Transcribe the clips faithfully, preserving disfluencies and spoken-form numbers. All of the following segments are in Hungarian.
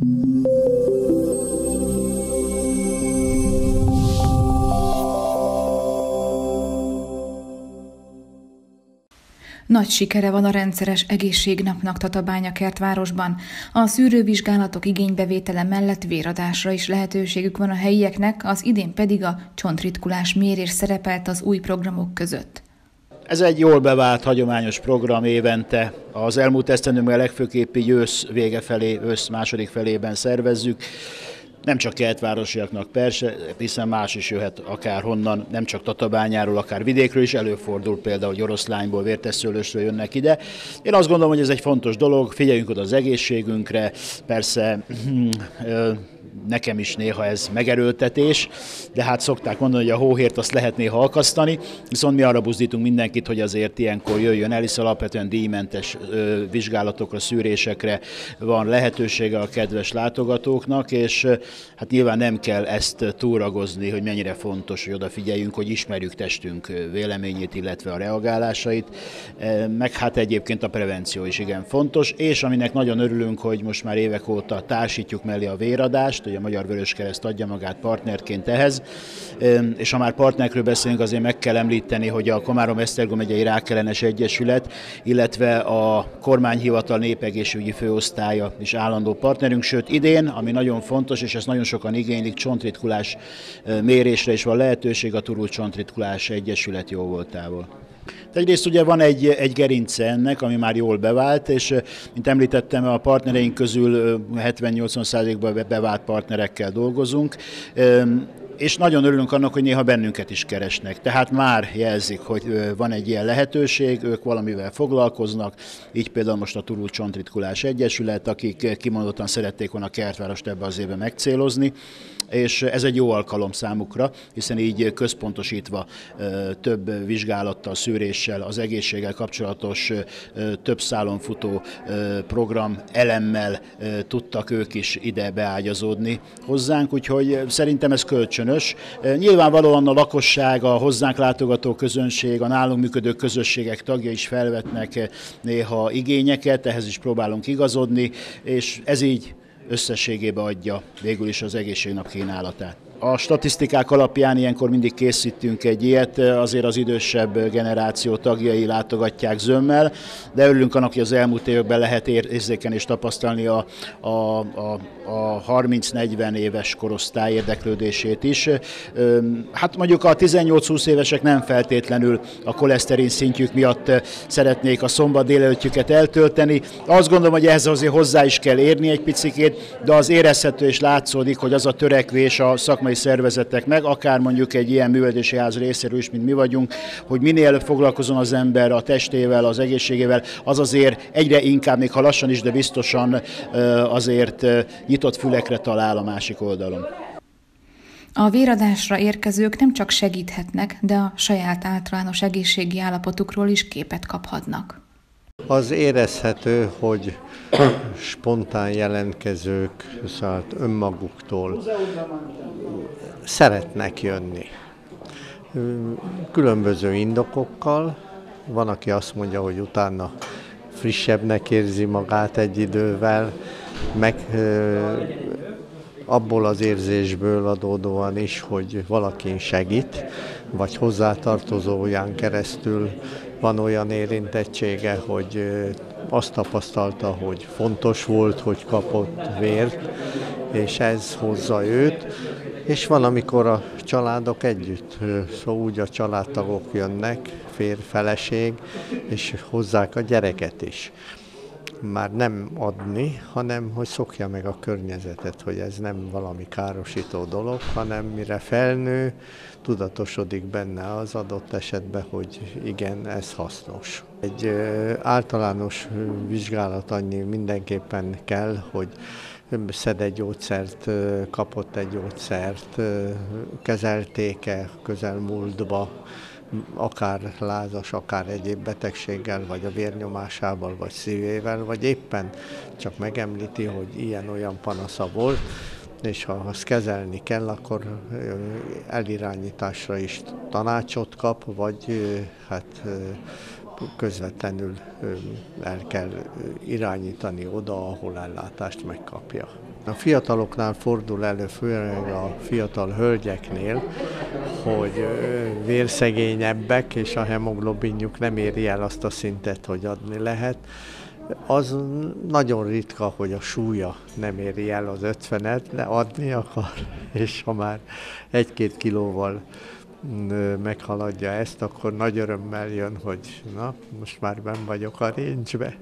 Nagy sikere van a rendszeres egészségnapnak Tatabánya-Kertvárosban. A szűrővizsgálatok igénybevétele mellett véradásra is lehetőségük van a helyieknek, az idén pedig a csontritkulás mérés szerepelt az új programok között. Ez egy jól bevált, hagyományos program évente. Az elmúlt esztendőben legfőképp így ősz vége felé, ősz második felében szervezzük. Nem csak kertvárosiaknak persze, hiszen más is jöhet akárhonnan, nem csak Tatabányáról, akár vidékről is, előfordul például, hogy Oroszlányból, Vértesszőlősről jönnek ide. Én azt gondolom, hogy ez egy fontos dolog, figyeljünk oda az egészségünkre, persze nekem is néha ez megerőltetés, de hát szokták mondani, hogy a hóhért azt lehet néha akasztani, viszont mi arra buzdítunk mindenkit, hogy azért ilyenkor jöjjön el, hisz alapvetően díjmentes vizsgálatokra, szűrésekre van lehetősége a kedves látogatóknak, és hát nyilván nem kell ezt túlragozni, hogy mennyire fontos, hogy odafigyeljünk, hogy ismerjük testünk véleményét, illetve a reagálásait, meg hát egyébként a prevenció is igen fontos, és aminek nagyon örülünk, hogy most már évek óta társítjuk mellé a véradást, hogy a Magyar Vöröskereszt adja magát partnerként ehhez, és ha már partnerekről beszélünk, azért meg kell említeni, hogy a Komárom-Esztergom megyei Rákellenes Egyesület, illetve a kormányhivatal népegészségügyi főosztálya is állandó partnerünk, sőt idén, ami nagyon fontos, és ezt nagyon sokan igénylik, csontritkulás mérésre is van lehetőség a Turul Csontritkulás Egyesület jóvoltából. Egyrészt ugye van egy, egy gerince ennek, ami már jól bevált, és mint említettem, a partnereink közül hetven-nyolcvan százalékban bevált partnerekkel dolgozunk, és nagyon örülünk annak, hogy néha bennünket is keresnek. Tehát már jelzik, hogy van egy ilyen lehetőség, ők valamivel foglalkoznak, így például most a Turul Csontritkulás Egyesület, akik kimondottan szerették volna a Kertvárost ebbe az évben megcélozni, és ez egy jó alkalom számukra, hiszen így központosítva több vizsgálattal, szűréssel, az egészséggel kapcsolatos több szálon futó program elemmel tudtak ők is ide beágyazódni hozzánk, úgyhogy szerintem ez kölcsönös. Nyilvánvalóan a lakosság, a hozzánk látogató közönség, a nálunk működő közösségek tagja is felvetnek néha igényeket, ehhez is próbálunk igazodni, és ez így összességében adja végül is az egészségnap kínálatát. A statisztikák alapján ilyenkor mindig készítünk egy ilyet, azért az idősebb generáció tagjai látogatják zömmel, de örülünk annak, hogy az elmúlt években lehet érzékelni és tapasztalni a, a, a, a harminc-negyven éves korosztály érdeklődését is. Hát mondjuk a tizennyolc-húsz évesek nem feltétlenül a koleszterin szintjük miatt szeretnék a szombat délelőttjüket eltölteni. Azt gondolom, hogy ehhez azért hozzá is kell érni egy picikét, de az érezhető és látszódik, hogy az a törekvés a szakmai szervezeteknek, akár mondjuk egy ilyen művelődési ház részéről is, mint mi vagyunk, hogy minél előbb foglalkozon az ember a testével, az egészségével, az azért egyre inkább, még ha lassan is, de biztosan azért nyitott fülekre talál a másik oldalon. A véradásra érkezők nem csak segíthetnek, de a saját általános egészségi állapotukról is képet kaphatnak. Az érezhető, hogy spontán jelentkezők, szóval önmaguktól szeretnek jönni. Különböző indokokkal, van, aki azt mondja, hogy utána frissebbnek érzi magát egy idővel, meg abból az érzésből adódóan is, hogy valakin segít, vagy hozzátartozóján keresztül van olyan érintettsége, hogy azt tapasztalta, hogy fontos volt, hogy kapott vért, és ez hozza őt. És van, amikor a családok együtt, szóval úgy a családtagok jönnek, férj, feleség, és hozzák a gyereket is. Már nem adni, hanem hogy szokja meg a környezetet, hogy ez nem valami károsító dolog, hanem mire felnő, tudatosodik benne az adott esetben, hogy igen, ez hasznos. Egy általános vizsgálat annyi mindenképpen kell, hogy szed egy gyógyszert, kapott egy gyógyszert, kezelték-e közelmúltba, akár lázas, akár egyéb betegséggel, vagy a vérnyomásával, vagy szívével, vagy éppen csak megemlíti, hogy ilyen-olyan panasza volt, és ha azt kezelni kell, akkor elirányításra is tanácsot kap, vagy hát közvetlenül el kell irányítani oda, ahol ellátást megkapja. A fiataloknál fordul elő, főleg a fiatal hölgyeknél, hogy vérszegényebbek, és a hemoglobinjuk nem éri el azt a szintet, hogy adni lehet. Az nagyon ritka, hogy a súlya nem éri el az ötvenet, de adni akar, és ha már egy-két kilóval meghaladja ezt, akkor nagy örömmel jön, hogy na, most már benn vagyok a range-be.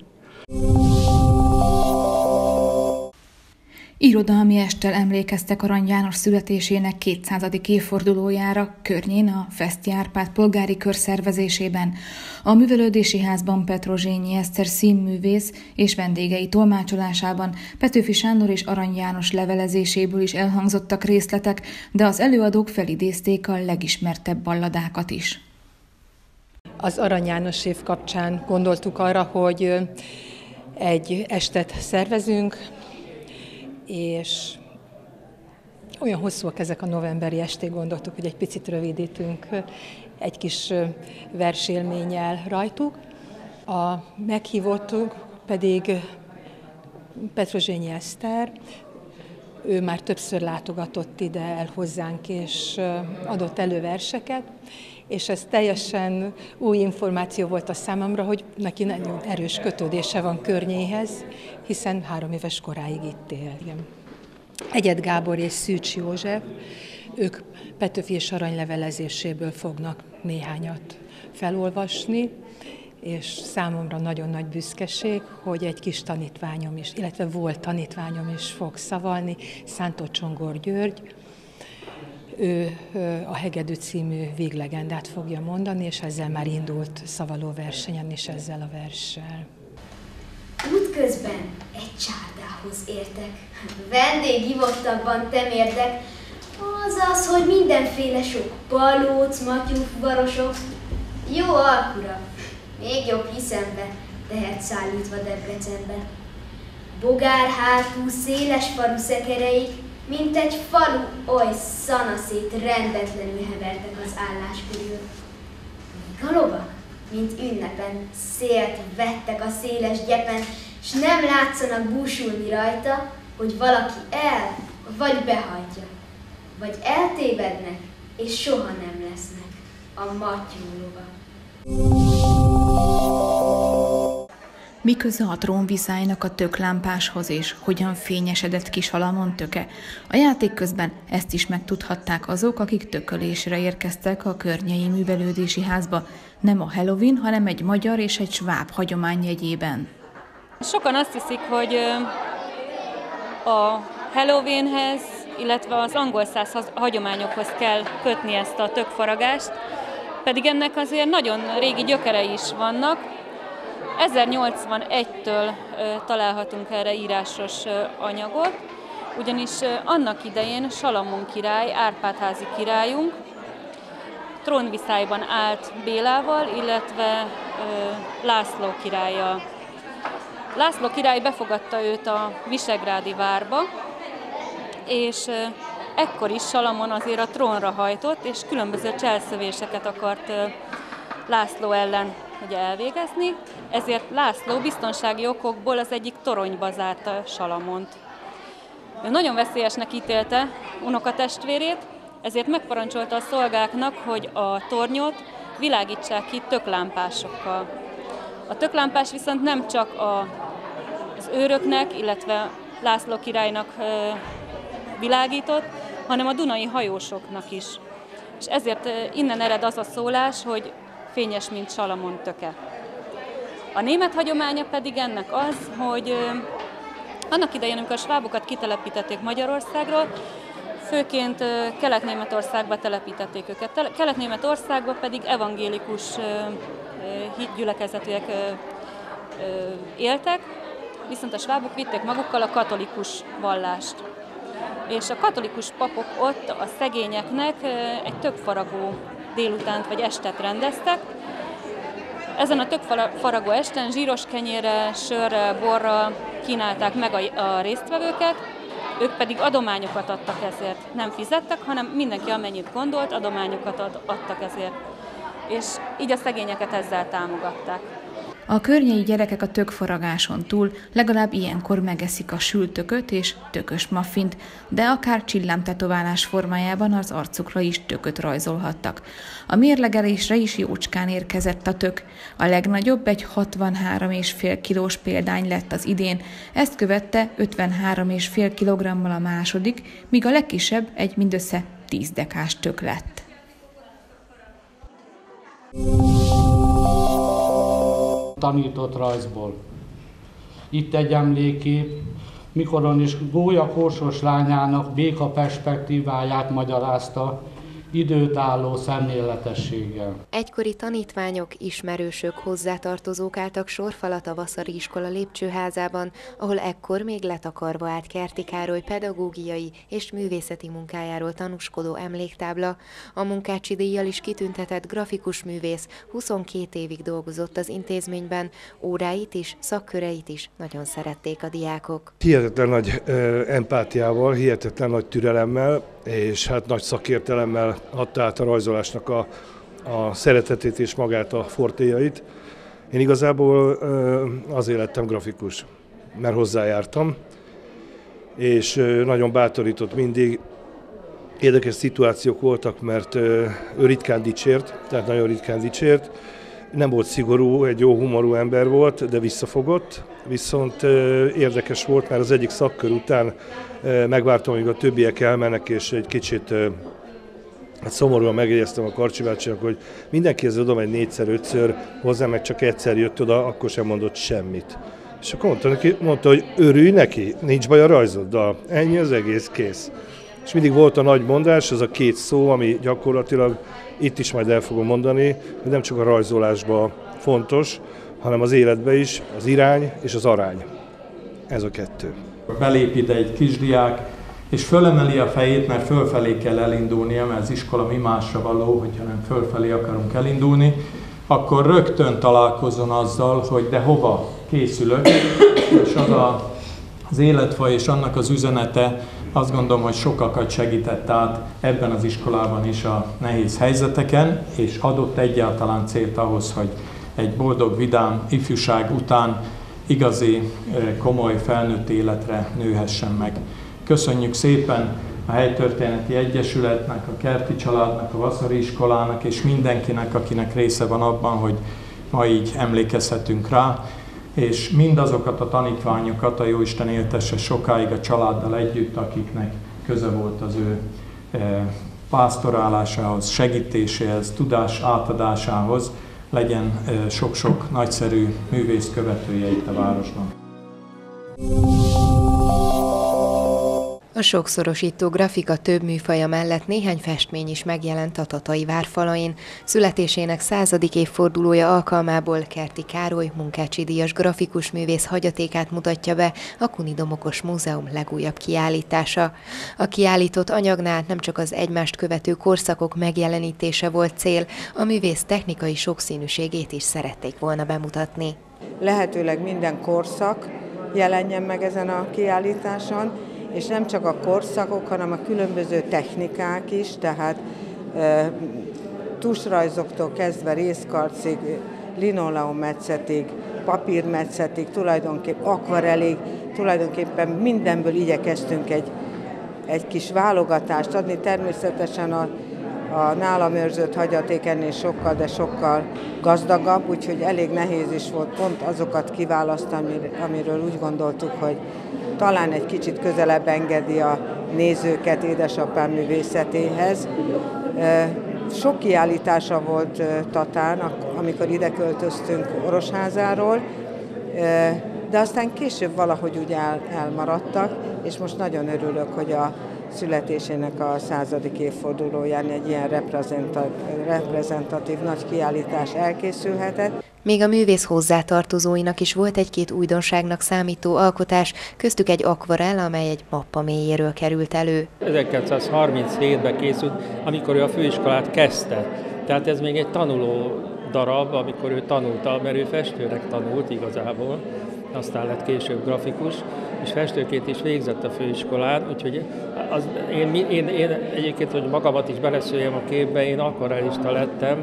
Irodalmi esttel emlékeztek Arany János születésének kétszázadik évfordulójára Környén a Feszty Árpád polgári kör szervezésében. A Művelődési Házban Petrozsényi Eszter színművész és vendégei tolmácsolásában Petőfi Sándor és Arany János levelezéséből is elhangzottak részletek, de az előadók felidézték a legismertebb balladákat is. Az Arany János év kapcsán gondoltuk arra, hogy egy estet szervezünk, és olyan hosszúak ezek a novemberi esték, gondoltuk, hogy egy picit rövidítünk egy kis versélménnyel rajtuk. A meghívottuk pedig Petrozsényi Eszter, ő már többször látogatott ide el hozzánk, és adott elő verseket, és ez teljesen új információ volt a számomra, hogy neki nagyon erős kötődése van Környéhez, hiszen három éves koráig itt él. Egyed Gábor és Szűcs József, ők Petőfi és Arany levelezéséből fognak néhányat felolvasni, és számomra nagyon nagy büszkeség, hogy egy kis tanítványom is, illetve volt tanítványom is fog szavalni, Szántó Csongor György. Ő a Hegedű című véglegendát fogja mondani, és ezzel már indult szavalóversenyen is ezzel a verssel. Útközben egy csárdához értek. Vendéghívottabban temérdek, azaz, hogy mindenféle sok palóc, matyú, varosok. Jó alkura, még jobb hiszembe, tehet szállítva Debrecenbe. Bogár hátú, széles falu szekereik, mint egy falu, oly szanaszét rendetlenül hevertek az állás körül. A lovak, mint ünnepen, szélt vettek a széles gyepen, s nem látszanak búsulni rajta, hogy valaki el, vagy behagyja, vagy eltévednek, és soha nem lesznek a mattyú lovak. Mi köze a trónviszálynak a töklámpáshoz, és hogyan fényesedett kis Salamon töke? A játék közben ezt is megtudhatták azok, akik tökölésre érkeztek a Környei Művelődési Házba, nem a Halloween, hanem egy magyar és egy sváb hagyomány jegyében. Sokan azt hiszik, hogy a Halloweenhez, illetve az angol száz hagyományokhoz kell kötni ezt a tökfaragást, pedig ennek azért nagyon régi gyökerei is vannak. ezernyolcvanegytől találhatunk erre írásos anyagot, ugyanis annak idején Salamon király, Árpád-házi királyunk trónviszályban állt Bélával, illetve László királlyal. László király befogadta őt a visegrádi várba, és ekkor is Salamon azért a trónra hajtott, és különböző cselszövéseket akart László ellen ugye elvégezni, ezért László biztonsági okokból az egyik toronyba zárta Salamont. Ő nagyon veszélyesnek ítélte unokatestvérét, ezért megparancsolta a szolgáknak, hogy a tornyot világítsák ki töklámpásokkal. A töklámpás viszont nem csak a, az őröknek, illetve László királynak világított, hanem a dunai hajósoknak is. És ezért innen ered az a szólás, hogy fényes, mint Salamon töke. A német hagyománya pedig ennek az, hogy annak idején, amikor a svábokat kitelepítették Magyarországról, főként Kelet-Németországba telepítették őket. Kelet-Németországban pedig evangélikus hitgyülekezetűek éltek, viszont a svábok vitték magukkal a katolikus vallást. És a katolikus papok ott a szegényeknek egy tökfaragó délutánt vagy estet rendeztek. Ezen a tökfaragó esten zsíros kenyérrel, sörrel, borral kínálták meg a, a résztvevőket, ők pedig adományokat adtak ezért. Nem fizettek, hanem mindenki amennyit gondolt, adományokat ad, adtak ezért. és így a szegényeket ezzel támogatták. A környei gyerekek a tökfaragáson túl legalább ilyenkor megeszik a sült tököt és tökös muffint, de akár csillámtetoválás formájában az arcukra is tököt rajzolhattak. A mérlegelésre is jócskán érkezett a tök. A legnagyobb egy hatvanhárom egész öt kilós példány lett az idén, ezt követte ötvenhárom egész öt kilogrammal a második, míg a legkisebb egy mindössze tíz dekás tök lett. Tanított rajzból. Itt egy emlékép, mikoron is Gólya Korsos lányának béka perspektíváját magyarázta időtálló szemléletességgel. Egykori tanítványok, ismerősök, hozzátartozók álltak sorfalat a Vaszari iskola lépcsőházában, ahol ekkor még letakarva állt Kerti Károly pedagógiai és művészeti munkájáról tanúskodó emléktábla. A Munkácsi díjjal is kitüntetett grafikus művész huszonkét évig dolgozott az intézményben, óráit is, szakköreit is nagyon szerették a diákok. Hihetetlen nagy ö, empátiával, hihetetlen nagy türelemmel és hát nagy szakértelemmel adta át a rajzolásnak a, a szeretetét és magát a fortéjait. Én igazából ö, azért lettem grafikus, mert hozzájártam, és ö, nagyon bátorított mindig. Érdekes szituációk voltak, mert ö, ő ritkán dicsért, tehát nagyon ritkán dicsért. Nem volt szigorú, egy jó humorú ember volt, de visszafogott, viszont érdekes volt, mert az egyik szakkör után megvártam, amíg a többiek elmennek, és egy kicsit hát szomorúan megjegyeztem a Karcsi bácsinak, hogy mindenkihez adom egy négyszer, ötször, hozzám meg csak egyszer jött oda, akkor sem mondott semmit. És akkor mondta, neki, mondta, hogy örülj neki, nincs baj a rajzoddal, ennyi az egész, kész. És mindig volt a nagy mondás, az a két szó, ami gyakorlatilag itt is majd el fogom mondani, hogy nem csak a rajzolásban fontos, hanem az életben is, az irány és az arány. Ez a kettő. Belép ide egy kisdiák, és fölemeli a fejét, mert fölfelé kell elindulnia, mert az iskola mi másra való, hogyha nem fölfelé akarunk elindulni, akkor rögtön találkozzon azzal, hogy de hova készülök, és az a, az életfaj és annak az üzenete, azt gondolom, hogy sokakat segített át ebben az iskolában is a nehéz helyzeteken, és adott egyáltalán célt ahhoz, hogy egy boldog, vidám ifjúság után igazi, komoly felnőtt életre nőhessen meg. Köszönjük szépen a Helytörténeti Egyesületnek, a Kerti családnak, a Vaszari iskolának és mindenkinek, akinek része van abban, hogy ma így emlékezhetünk rá, és mindazokat a tanítványokat a Jóisten éltesse sokáig a családdal együtt, akiknek köze volt az ő pásztorálásához, segítéséhez, tudás átadásához, legyen sok-sok nagyszerű művész követője itt a városban. A sokszorosító grafika több műfaja mellett néhány festmény is megjelent a tatai várfalain. Születésének századik évfordulója alkalmából Kerti Károly Munkácsi díjas grafikus művész hagyatékát mutatja be a Kuni Domokos Múzeum legújabb kiállítása. A kiállított anyagnál nem csak az egymást követő korszakok megjelenítése volt cél, a művész technikai sokszínűségét is szerették volna bemutatni. Lehetőleg minden korszak jelenjen meg ezen a kiállításon, és nem csak a korszakok, hanem a különböző technikák is, tehát e, tusrajzoktól kezdve részkarcig, linoleumetszetig, papírmetszetig, tulajdonképpen akvarelig, tulajdonképpen mindenből igyekeztünk egy, egy kis válogatást adni. Természetesen a, a nálam őrzött hagyaték ennél sokkal, de sokkal gazdagabb, úgyhogy elég nehéz is volt pont azokat kiválasztani, amiről úgy gondoltuk, hogy talán egy kicsit közelebb engedi a nézőket édesapám művészetéhez. Sok kiállítása volt Tatán, amikor ide költöztünk Orosházáról, de aztán később valahogy úgy el, elmaradtak, és most nagyon örülök, hogy a születésének a századik évfordulóján egy ilyen reprezentatív, reprezentatív nagy kiállítás elkészülhetett. Még a művész hozzátartozóinak is volt egy-két újdonságnak számító alkotás, köztük egy akvarell, amely egy mappa mélyéről került elő. ezerkilencszázharminchétben készült, amikor ő a főiskolát kezdte. Tehát ez még egy tanuló darab, amikor ő tanulta, mert ő festőnek tanult igazából, aztán lett később grafikus, és festőként is végzett a főiskolán, úgyhogy az, én, én, én egyébként, hogy magamat is beleszőjem a képbe, én akvarellista lettem,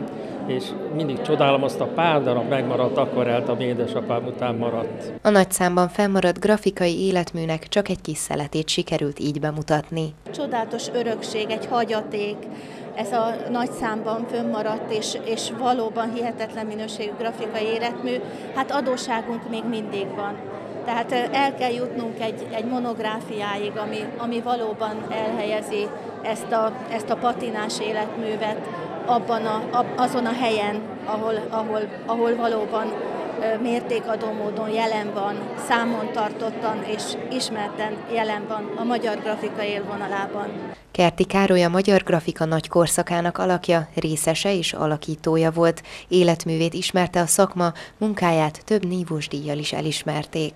és mindig csodálom azt a pár darab megmaradt akvarelt, ami édesapám után maradt. A nagy számban fennmaradt grafikai életműnek csak egy kis szeletét sikerült így bemutatni. Csodálatos örökség, egy hagyaték, ez a nagy számban fönnmaradt, és, és valóban hihetetlen minőségű grafikai életmű, hát adósságunk még mindig van. Tehát el kell jutnunk egy, egy monográfiáig, ami, ami valóban elhelyezi ezt a, ezt a patinás életművet abban a, azon a helyen, ahol, ahol, ahol valóban mértékadó módon jelen van, számon tartottan és ismerten jelen van a magyar grafika élvonalában. Kerti Károly a magyar grafika nagy korszakának alakja, részese és alakítója volt. Életművét ismerte a szakma, munkáját több nívós díjjal is elismerték.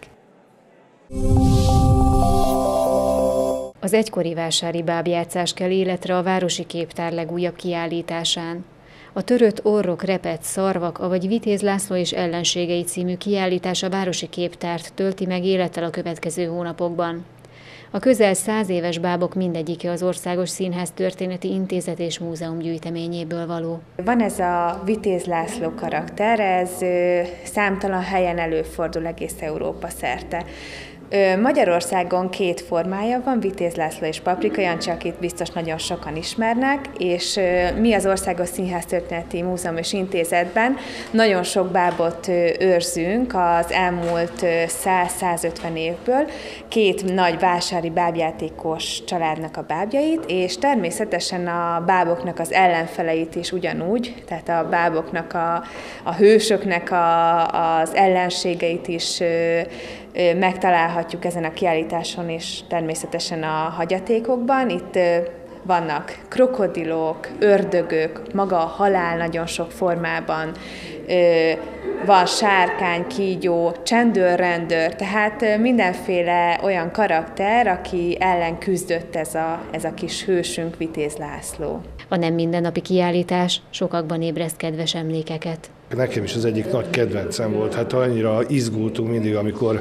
Az egykori vásári bábjátszás kell életre a Városi Képtár legújabb kiállításán. A Törött orrok, repett szarvak, avagy Vitéz László és ellenségei című kiállítás a Városi Képtárt tölti meg élettel a következő hónapokban. A közel száz éves bábok mindegyike az Országos Színház Történeti Intézet és Múzeum gyűjteményéből való. Van ez a Vitéz László karakter, ez számtalan helyen előfordul egész Európa szerte. Magyarországon két formája van, Vitéz László és Paprika Jancsi, akit biztos nagyon sokan ismernek, és mi az Országos Színház Történeti Múzeum és Intézetben nagyon sok bábot őrzünk az elmúlt száz-százötven évből, két nagy vásári bábjátékos családnak a bábjait, és természetesen a báboknak az ellenfeleit is ugyanúgy, tehát a báboknak, a, a hősöknek a, az ellenségeit is megtalálhatjuk ezen a kiállításon, és természetesen a hagyatékokban. Itt vannak krokodilok, ördögök, maga a halál nagyon sok formában, van sárkány, kígyó, csendőrrendőr, tehát mindenféle olyan karakter, aki ellen küzdött ez a, ez a kis hősünk, Vitéz László. A nem mindennapi kiállítás sokakban ébreszt kedves emlékeket. Nekem is az egyik nagy kedvencem volt, hát annyira izgultunk mindig, amikor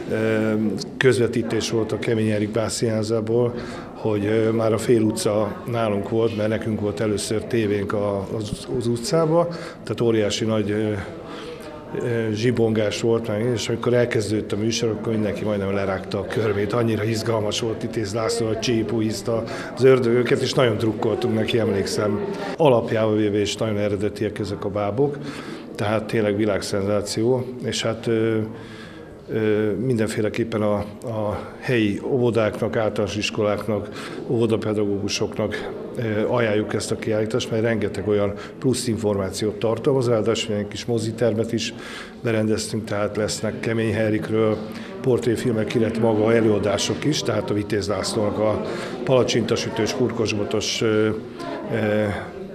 közvetítés volt a Kemény Erik Bábszínházából, hogy már a fél utca nálunk volt, mert nekünk volt először tévénk az, az utcába, tehát óriási nagy zsibongás volt meg, és amikor elkezdődött a műsor, akkor mindenki majdnem lerágta a körmét. Annyira izgalmas volt Vitéz László, hogy csípúizta az ördögöket, és nagyon drukkoltunk neki, emlékszem. Alapjával véve is nagyon eredetiek ezek a bábok, tehát tényleg világszenzáció, és hát ö, ö, mindenféleképpen a, a helyi óvodáknak, általános iskoláknak, óvodapedagógusoknak ö, ajánljuk ezt a kiállítást, mert rengeteg olyan plusz információt tartalmaz, ráadásul egy kis mozitermet is berendeztünk, tehát lesznek Kemény Henrikről portréfilmek, illetve maga előadások is, tehát a Vitéz Lászlónak a palacsintasütős, kurkosbotos ö, ö,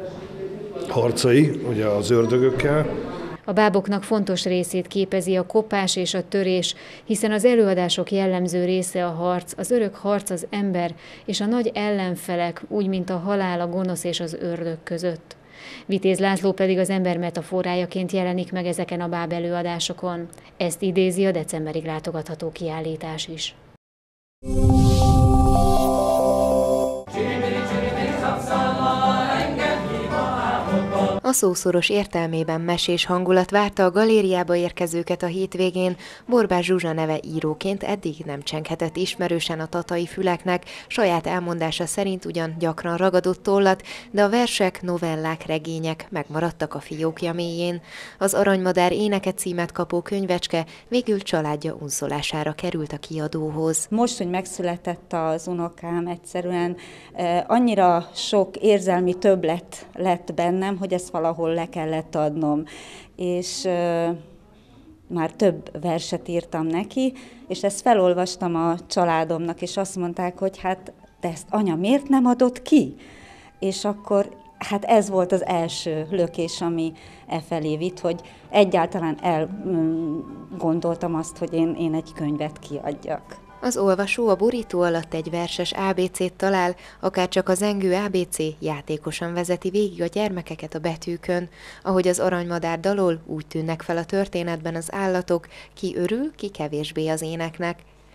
harcai, ugye az ördögökkel. A báboknak fontos részét képezi a kopás és a törés, hiszen az előadások jellemző része a harc, az örök harc az ember és a nagy ellenfelek, úgy mint a halál, a gonosz és az ördög között. Vitéz László pedig az ember metaforájaként jelenik meg ezeken a báb előadásokon. Ezt idézi a decemberig látogatható kiállítás is. A szószoros értelmében mesés hangulat várta a galériába érkezőket a hétvégén. Borbás Zsuzsa neve íróként eddig nem csenghetett ismerősen a tatai füleknek, saját elmondása szerint ugyan gyakran ragadott tollat, de a versek, novellák, regények megmaradtak a fiókja mélyén. Az Aranymadár éneke címet kapó könyvecske végül családja unszolására került a kiadóhoz. Most, hogy megszületett az unokám, egyszerűen eh, annyira sok érzelmi többlet lett bennem, hogy ezt valahol le kellett adnom, és uh, már több verset írtam neki, és ezt felolvastam a családomnak, és azt mondták, hogy hát de ezt anya miért nem adott ki? És akkor hát ez volt az első lökés, ami e felé vitt, hogy egyáltalán elgondoltam azt, hogy én, én egy könyvet kiadjak. Az olvasó a borító alatt egy verses á bé cét talál, akárcsak a zengő á bé cé játékosan vezeti végig a gyermekeket a betűkön. Ahogy az Aranymadár dalol, úgy tűnnek fel a történetben az állatok, ki örül, ki kevésbé az éneknek.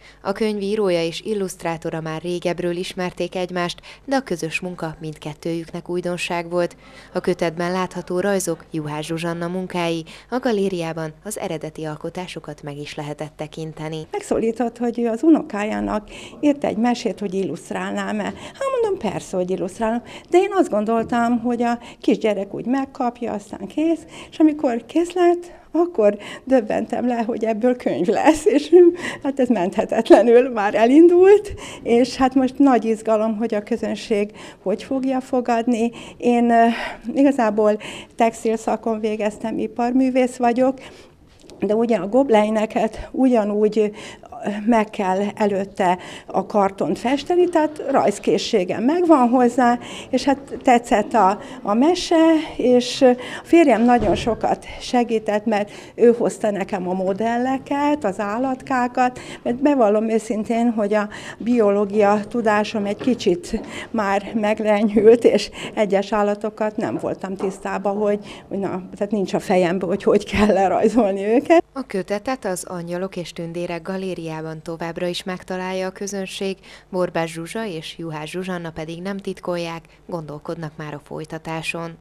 A könyv írója és illusztrátora már régebbről ismerték egymást, de a közös munka mindkettőjüknek újdonság volt. A kötetben látható rajzok Juhász Zsuzsanna munkái, a galériában az eredeti alkotásokat meg is lehetett tekinteni. Megszólított, hogy ő az unokájának írt egy mesét, hogy illusztrálnám-e. Hát mondom, persze, hogy illusztrálom, de én azt gondoltam, hogy a kisgyerek úgy megkapja, aztán kész, és amikor kész lett, akkor döbbentem le, hogy ebből könyv lesz, és hát ez menthetetlenül már elindult, és hát most nagy izgalom, hogy a közönség hogy fogja fogadni. Én uh, igazából textil szakon végeztem, iparművész vagyok, de ugye a gobleineket ugyanúgy meg kell előtte a kartont festeni, tehát rajzkészségem megvan hozzá, és hát tetszett a, a mese, és a férjem nagyon sokat segített, mert ő hozta nekem a modelleket, az állatkákat, mert bevallom őszintén, hogy a biológia tudásom egy kicsit már meglenyhült, és egyes állatokat nem voltam tisztában, hogy, hogy na, tehát nincs a fejemben, hogy hogy kell lerajzolni őket. A kötetet az Angyalok és Tündérek galériában továbbra is megtalálja a közönség, Borbás Zsuzsa és Juhász Zsuzsanna pedig nem titkolják, gondolkodnak már a folytatáson.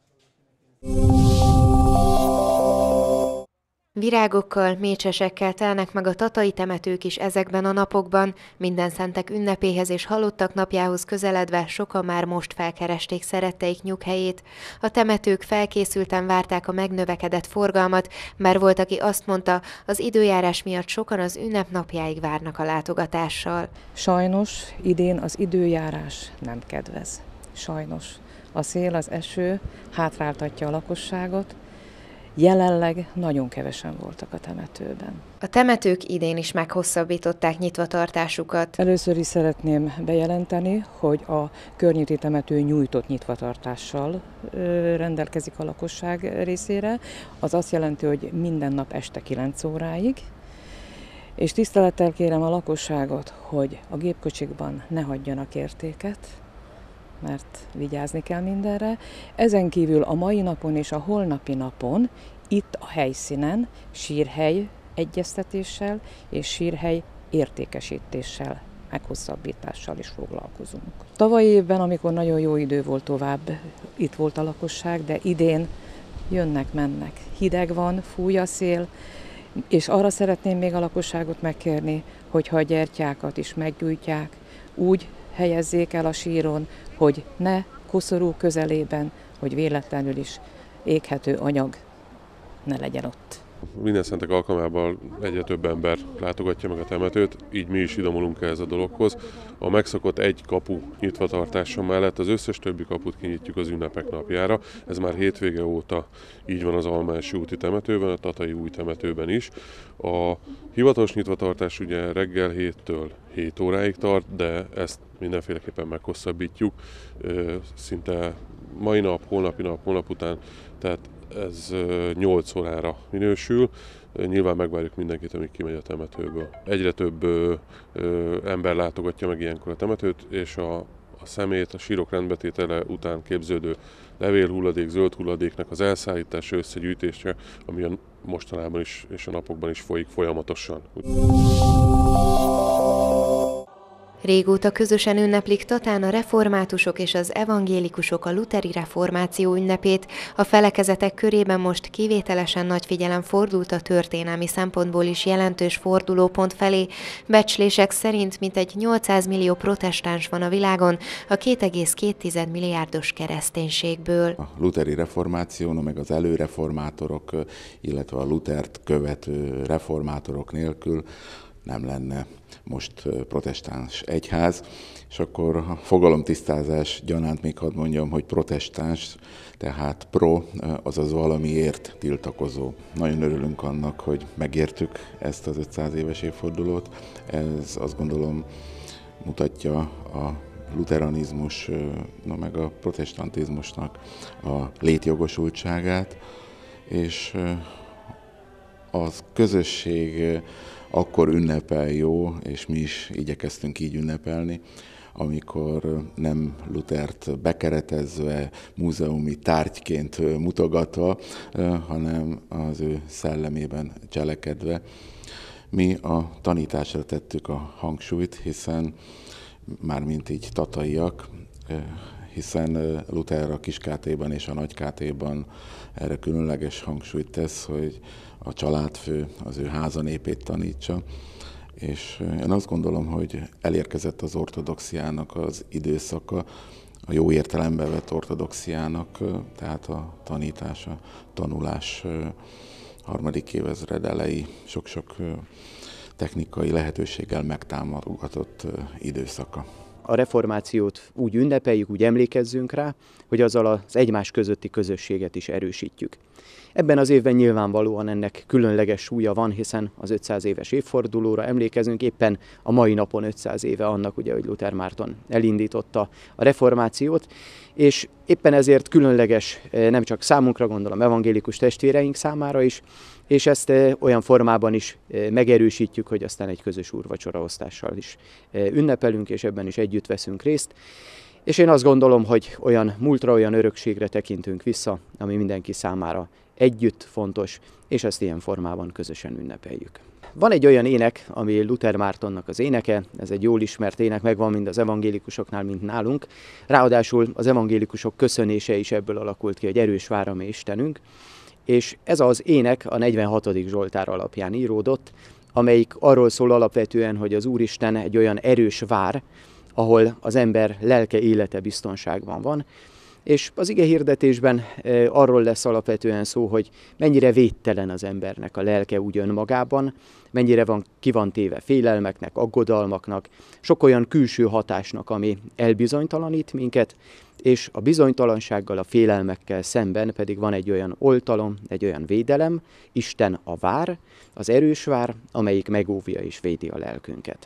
Virágokkal, mécsesekkel telnek meg a tatai temetők is ezekben a napokban. Mindenszentek ünnepéhez és halottak napjához közeledve sokan már most felkeresték szeretteik nyughelyét. A temetők felkészülten várták a megnövekedett forgalmat, bár volt, aki azt mondta, az időjárás miatt sokan az ünnepnapjáig várnak a látogatással. Sajnos idén az időjárás nem kedvez. Sajnos. A szél, az eső hátráltatja a lakosságot. Jelenleg nagyon kevesen voltak a temetőben. A temetők idén is meghosszabbították nyitvatartásukat. Először is szeretném bejelenteni, hogy a környéki temető nyújtott nyitvatartással rendelkezik a lakosság részére. Az azt jelenti, hogy minden nap este kilenc óráig. És tisztelettel kérem a lakosságot, hogy a gépkocsikban ne hagyjanak értéket, mert vigyázni kell mindenre. Ezen kívül a mai napon és a holnapi napon itt a helyszínen sírhely egyeztetéssel és sírhely értékesítéssel, meghosszabbítással is foglalkozunk. Tavaly évben, amikor nagyon jó idő volt, tovább itt volt a lakosság, de idén jönnek-mennek. Hideg van, fúj a szél, és arra szeretném még a lakosságot megkérni, hogyha a gyertyákat is meggyújtják, úgy helyezzék el a síron, hogy ne koszorú közelében, hogy véletlenül is éghető anyag ne legyen ott. Mindenszentek alkalmával egyre több ember látogatja meg a temetőt, így mi is idomulunk ehhez a dologhoz. A megszokott egy kapu nyitvatartása mellett az összes többi kaput kinyitjuk az ünnepek napjára. Ez már hétvége óta így van az Almási úti temetőben, a Tatai új temetőben is. A hivatalos nyitvatartás ugye reggel héttől hét óráig tart, de ezt mindenféleképpen meghosszabbítjuk, szinte mai nap, holnapi nap, holnap után, tehát ez nyolc órára minősül. Nyilván megvárjuk mindenkit, amíg kimegy a temetőből. Egyre több ö, ö, ember látogatja meg ilyenkor a temetőt, és a, a szemét, a sírok rendbetétele után képződő levélhulladék, zöld hulladéknak az elszállítása, összegyűjtése, ami a mostanában is és a napokban is folyik folyamatosan. Régóta közösen ünneplik Tatán a reformátusok és az evangélikusok a luteri reformáció ünnepét. A felekezetek körében most kivételesen nagy figyelem fordult a történelmi szempontból is jelentős fordulópont felé. Becslések szerint mintegy nyolcszáz millió protestáns van a világon a két egész két milliárdos kereszténységből. A luteri reformáció, meg az előreformátorok, illetve a Lutert követő reformátorok nélkül nem lenne most protestáns egyház, és akkor a fogalomtisztázás gyanánt még hadd mondjam, hogy protestáns, tehát pro, azaz valamiért tiltakozó. Nagyon örülünk annak, hogy megértük ezt az ötszáz éves évfordulót. Ez azt gondolom mutatja a luteranizmus, no meg a protestantizmusnak a létjogosultságát, és az közösség akkor ünnepel jó, és mi is igyekeztünk így ünnepelni, amikor nem Lutert bekeretezve, múzeumi tárgyként mutogatva, hanem az ő szellemében cselekedve Mi a tanításra tettük a hangsúlyt, hiszen mármint így tataiak, hiszen Luther a Kis Kátéban és a Nagy Kátéban erre különleges hangsúlyt tesz, hogy a családfő az ő házanépét tanítsa, és én azt gondolom, hogy elérkezett az ortodoxiának az időszaka, a jó értelembe vett ortodoxiának, tehát a tanítás, a tanulás harmadik évezred elejé sok-sok technikai lehetőséggel megtámogatott időszaka. A reformációt úgy ünnepeljük, úgy emlékezzünk rá, hogy azzal az egymás közötti közösséget is erősítjük. Ebben az évben nyilvánvalóan ennek különleges súlya van, hiszen az ötszáz éves évfordulóra emlékezünk, éppen a mai napon ötszáz éve annak, ugye, hogy Luther Márton elindította a reformációt, és éppen ezért különleges nem csak számunkra, gondolom evangélikus testvéreink számára is, és ezt olyan formában is megerősítjük, hogy aztán egy közös úrvacsoraosztással is ünnepelünk, és ebben is együtt veszünk részt. És én azt gondolom, hogy olyan múltra, olyan örökségre tekintünk vissza, ami mindenki számára együtt fontos, és ezt ilyen formában közösen ünnepeljük. Van egy olyan ének, ami Luther Mártonnak az éneke, ez egy jól ismert ének, megvan mind az evangélikusoknál, mint nálunk. Ráadásul az evangélikusok köszönése is ebből alakult ki, hogy erős vár a mi Istenünk. És ez az ének a negyvenhatodik Zsoltár alapján íródott, amelyik arról szól alapvetően, hogy az Úristen egy olyan erős vár, ahol az ember lelke, élete biztonságban van, és az ige hirdetésben arról lesz alapvetően szó, hogy mennyire védtelen az embernek a lelke úgy önmagában, mennyire van, ki van téve félelmeknek, aggodalmaknak, sok olyan külső hatásnak, ami elbizonytalanít minket, és a bizonytalansággal, a félelmekkel szemben pedig van egy olyan oltalom, egy olyan védelem, Isten a vár, az erős vár, amelyik megóvja és védi a lelkünket.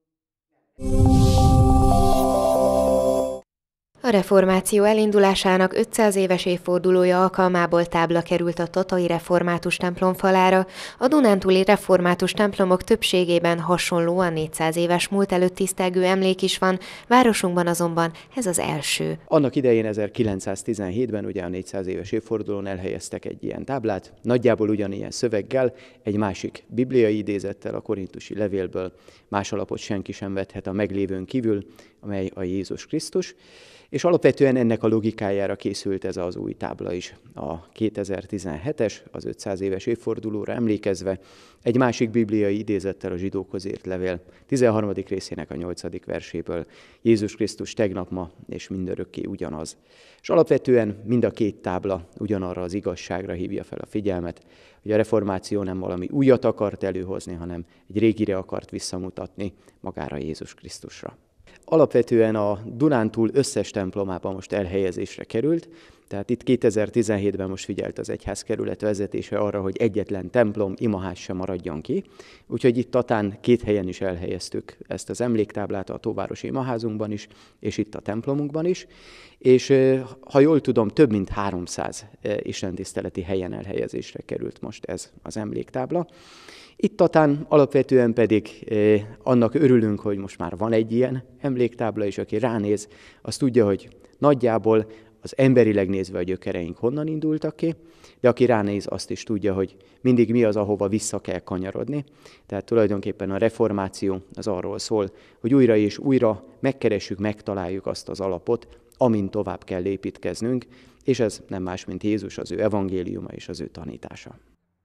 A reformáció elindulásának ötszáz éves évfordulója alkalmából tábla került a tatai református templom falára. A dunántúli református templomok többségében hasonlóan négyszáz éves múlt előtt tisztelgő emlék is van, városunkban azonban ez az első. Annak idején ezerkilencszáztizenhétben ugye a négyszáz éves évfordulón elhelyeztek egy ilyen táblát, nagyjából ugyanilyen szöveggel, egy másik bibliai idézettel, a korintusi levélből, más alapot senki sem vethet a meglévőn kívül, amely a Jézus Krisztus. És alapvetően ennek a logikájára készült ez az új tábla is. A kétezer-tizenhetes, az ötszáz éves évfordulóra emlékezve egy másik bibliai idézettel, a Zsidókhoz írt levél tizenharmadik részének a nyolcadik verséből. Jézus Krisztus tegnap, ma és mindörökké ugyanaz. És alapvetően mind a két tábla ugyanarra az igazságra hívja fel a figyelmet, hogy a reformáció nem valami újat akart előhozni, hanem egy régire akart visszamutatni magára Jézus Krisztusra. Alapvetően a Dunántúl összes templomában most elhelyezésre került, tehát itt kétezer-tizenhétben most figyelt az egyházkerület vezetése arra, hogy egyetlen templom, imaház sem maradjon ki, úgyhogy itt Tatán két helyen is elhelyeztük ezt az emléktáblát, a Tóvárosi imaházunkban is, és itt a templomunkban is, és ha jól tudom, több mint háromszáz istentiszteleti helyen elhelyezésre került most ez az emléktábla. Itt Tatán alapvetően pedig eh, annak örülünk, hogy most már van egy ilyen emléktábla, és aki ránéz, az tudja, hogy nagyjából az emberileg nézve a gyökereink honnan indultak ki, de aki ránéz, azt is tudja, hogy mindig mi az, ahova vissza kell kanyarodni. Tehát tulajdonképpen a reformáció az arról szól, hogy újra és újra megkeressük, megtaláljuk azt az alapot, amin tovább kell építkeznünk, és ez nem más, mint Jézus, az ő evangéliuma és az ő tanítása.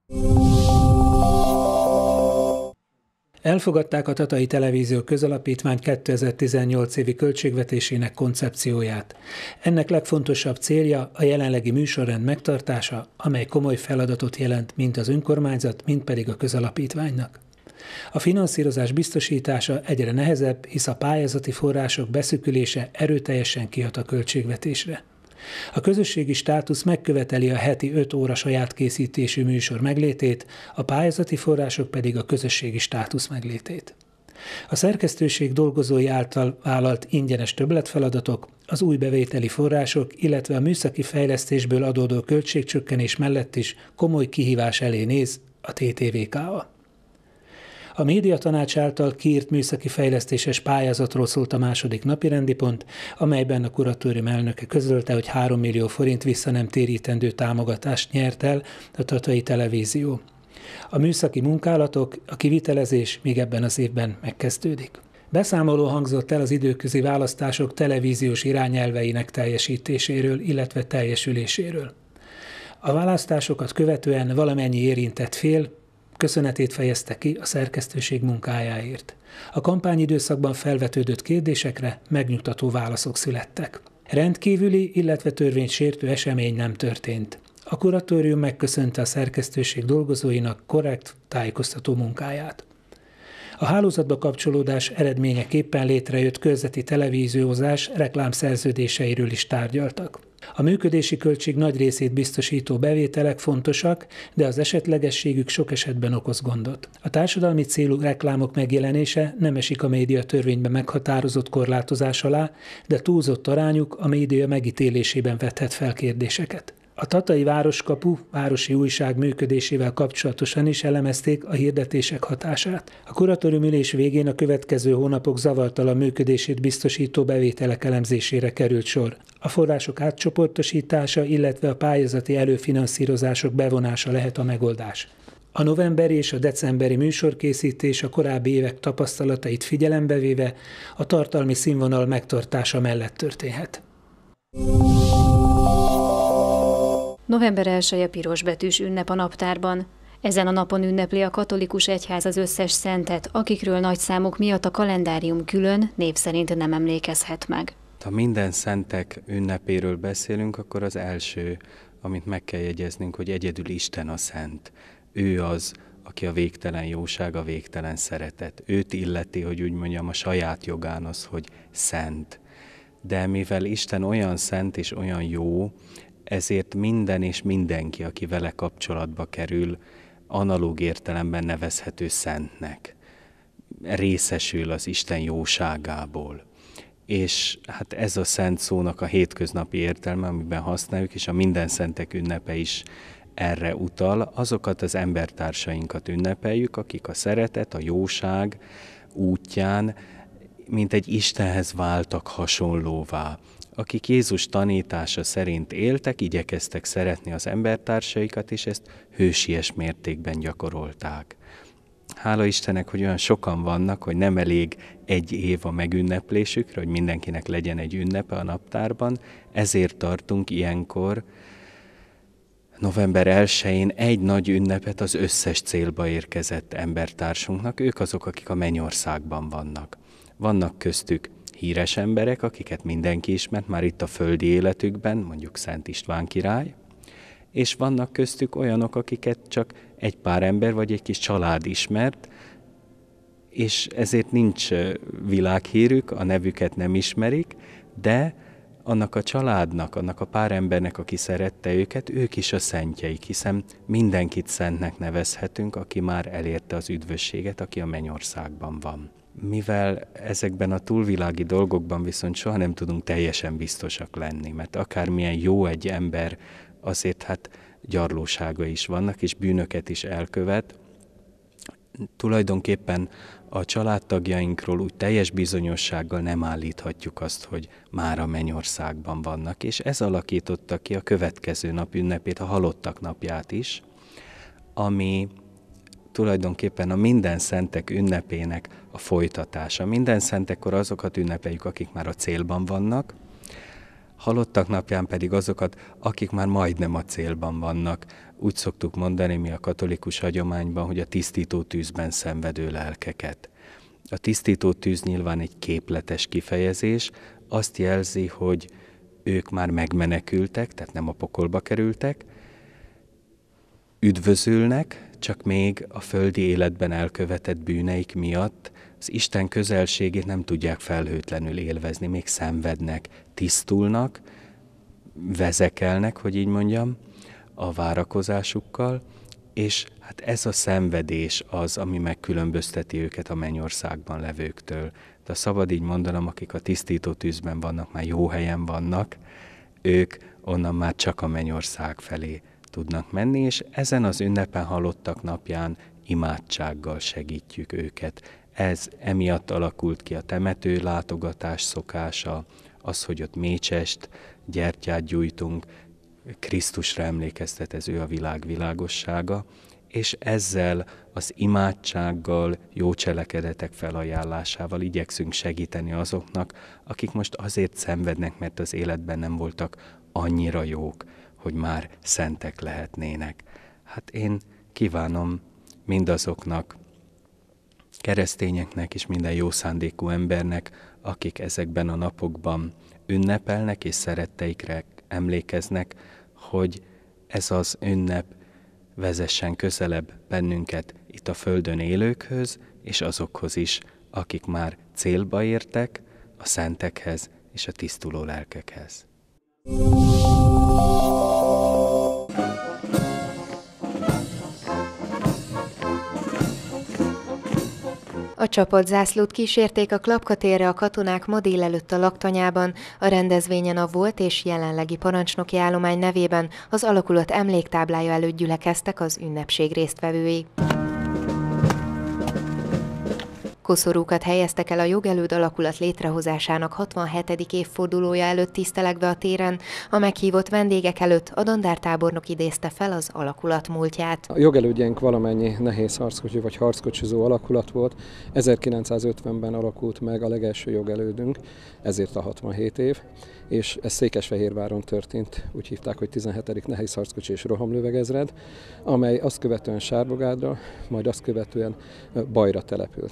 Elfogadták a Tatai Televízió Közalapítvány kétezer-tizennyolc évi költségvetésének koncepcióját. Ennek legfontosabb célja a jelenlegi műsorrend megtartása, amely komoly feladatot jelent mind az önkormányzat, mind pedig a közalapítványnak. A finanszírozás biztosítása egyre nehezebb, hisz a pályázati források beszűkülése erőteljesen kihat a költségvetésre. A közösségi státusz megköveteli a heti öt óra saját készítésű műsor meglétét, a pályázati források pedig a közösségi státusz meglétét. A szerkesztőség dolgozói által vállalt ingyenes többletfeladatok, az új bevételi források, illetve a műszaki fejlesztésből adódó költségcsökkenés mellett is komoly kihívás elé néz a té té vé ká-a. A médiatanács által kiírt műszaki fejlesztéses pályázatról szólt a második napirendi pont, amelyben a kuratórium elnöke közölte, hogy három millió forint vissza nem térítendő támogatást nyert el a Tatai Televízió. A műszaki munkálatok, a kivitelezés még ebben az évben megkezdődik. Beszámoló hangzott el az időközi választások televíziós irányelveinek teljesítéséről, illetve teljesüléséről. A választásokat követően valamennyi érintett fél köszönetét fejezte ki a szerkesztőség munkájáért. A kampányidőszakban felvetődött kérdésekre megnyugtató válaszok születtek. Rendkívüli, illetve törvénysértő esemény nem történt. A kuratórium megköszönte a szerkesztőség dolgozóinak korrekt, tájékoztató munkáját. A hálózatba kapcsolódás eredményeképpen létrejött körzeti televíziózás reklámszerződéseiről is tárgyaltak. A működési költség nagy részét biztosító bevételek fontosak, de az esetlegességük sok esetben okoz gondot. A társadalmi célú reklámok megjelenése nem esik a médiatörvényben meghatározott korlátozás alá, de túlzott arányuk a média megítélésében vethet fel kérdéseket. A Tatai Városkapu városi újság működésével kapcsolatosan is elemezték a hirdetések hatását. A kuratórium ülés végén a következő hónapok zavartalan működését biztosító bevételek elemzésére került sor. A források átcsoportosítása, illetve a pályázati előfinanszírozások bevonása lehet a megoldás. A novemberi és a decemberi műsorkészítés a korábbi évek tapasztalatait figyelembe véve a tartalmi színvonal megtartása mellett történhet. November elseje pirosbetűs ünnep a naptárban. Ezen a napon ünnepli a katolikus egyház az összes szentet, akikről nagy számok miatt a kalendárium külön név szerint nem emlékezhet meg. Ha minden szentek ünnepéről beszélünk, akkor az első, amit meg kell jegyeznünk, hogy egyedül Isten a szent. Ő az, aki a végtelen jóság, a végtelen szeretet. Őt illeti, hogy úgy mondjam, a saját jogán az, hogy szent. De mivel Isten olyan szent és olyan jó, ezért minden és mindenki, aki vele kapcsolatba kerül, analóg értelemben nevezhető szentnek. Részesül az Isten jóságából. És hát ez a szent szónak a hétköznapi értelme, amiben használjuk, és a minden szentek ünnepe is erre utal. Azokat az embertársainkat ünnepeljük, akik a szeretet, a jóság útján, mint egy Istenhez váltak hasonlóvá. Akik Jézus tanítása szerint éltek, igyekeztek szeretni az embertársaikat, és ezt hősies mértékben gyakorolták. Hála Istennek, hogy olyan sokan vannak, hogy nem elég egy év a megünneplésükre, hogy mindenkinek legyen egy ünnepe a naptárban, ezért tartunk ilyenkor november elsején egy nagy ünnepet az összes célba érkezett embertársunknak. Ők azok, akik a mennyországban vannak. Vannak köztük híres emberek, akiket mindenki ismert már itt a földi életükben, mondjuk Szent István király, és vannak köztük olyanok, akiket csak egy pár ember vagy egy kis család ismert, és ezért nincs világhírük, a nevüket nem ismerik, de annak a családnak, annak a pár embernek, aki szerette őket, ők is a szentjeik, hiszen mindenkit szentnek nevezhetünk, aki már elérte az üdvösséget, aki a mennyországban van. Mivel ezekben a túlvilági dolgokban viszont soha nem tudunk teljesen biztosak lenni, mert akármilyen jó egy ember, azért hát gyarlósága is vannak, és bűnöket is elkövet. Tulajdonképpen a családtagjainkról úgy teljes bizonyossággal nem állíthatjuk azt, hogy már a mennyországban vannak, és ez alakította ki a következő nap ünnepét, a halottak napját is, ami tulajdonképpen a minden szentek ünnepének a folytatása. Minden szentekkor azokat ünnepeljük, akik már a célban vannak, halottak napján pedig azokat, akik már majdnem a célban vannak. Úgy szoktuk mondani mi a katolikus hagyományban, hogy a tisztító tűzben szenvedő lelkeket. A tisztító tűz nyilván egy képletes kifejezés, azt jelzi, hogy ők már megmenekültek, tehát nem a pokolba kerültek, üdvözülnek, csak még a földi életben elkövetett bűneik miatt az Isten közelségét nem tudják felhőtlenül élvezni, még szenvednek, tisztulnak, vezekelnek, hogy így mondjam, a várakozásukkal, és hát ez a szenvedés az, ami megkülönbözteti őket a mennyországban levőktől. De szabad így mondanom, akik a tisztító tűzben vannak, már jó helyen vannak, ők onnan már csak a mennyország felé tudnak menni, és ezen az ünnepen halottak napján imádsággal segítjük őket. Ez emiatt alakult ki a temető látogatás szokása, az, hogy ott mécsest, gyertyát gyújtunk, Krisztusra emlékeztet, ez ő a világ világossága, és ezzel az imádsággal, jó cselekedetek felajánlásával igyekszünk segíteni azoknak, akik most azért szenvednek, mert az életben nem voltak annyira jók, hogy már szentek lehetnének. Hát én kívánom mindazoknak, keresztényeknek és minden jó szándékú embernek, akik ezekben a napokban ünnepelnek és szeretteikre emlékeznek, hogy ez az ünnep vezessen közelebb bennünket itt a földön élőkhöz, és azokhoz is, akik már célba értek, a szentekhez és a tisztuló lelkekhez. A csapatzászlót kísérték a Klapka térre a katonák ma délelőtt a laktanyában. A rendezvényen a volt és jelenlegi parancsnoki állomány nevében az alakulat emléktáblája előtt gyülekeztek az ünnepség résztvevői. Koszorúkat helyeztek el a jogelőd alakulat létrehozásának hatvanhetedik évfordulója előtt tisztelegve a téren. A meghívott vendégek előtt a dandártábornok idézte fel az alakulat múltját. A jogelődjeink valamennyi nehéz harckocsi vagy harckocsizó alakulat volt. ezerkilencszázötvenben alakult meg a legelső jogelődünk, ezért a hatvanhét év, és ez Székesfehérváron történt, úgy hívták, hogy tizenhetedik nehéz harckocsi és rohamlövegezred, amely azt követően Sárbogádra, majd azt követően Bajra települt.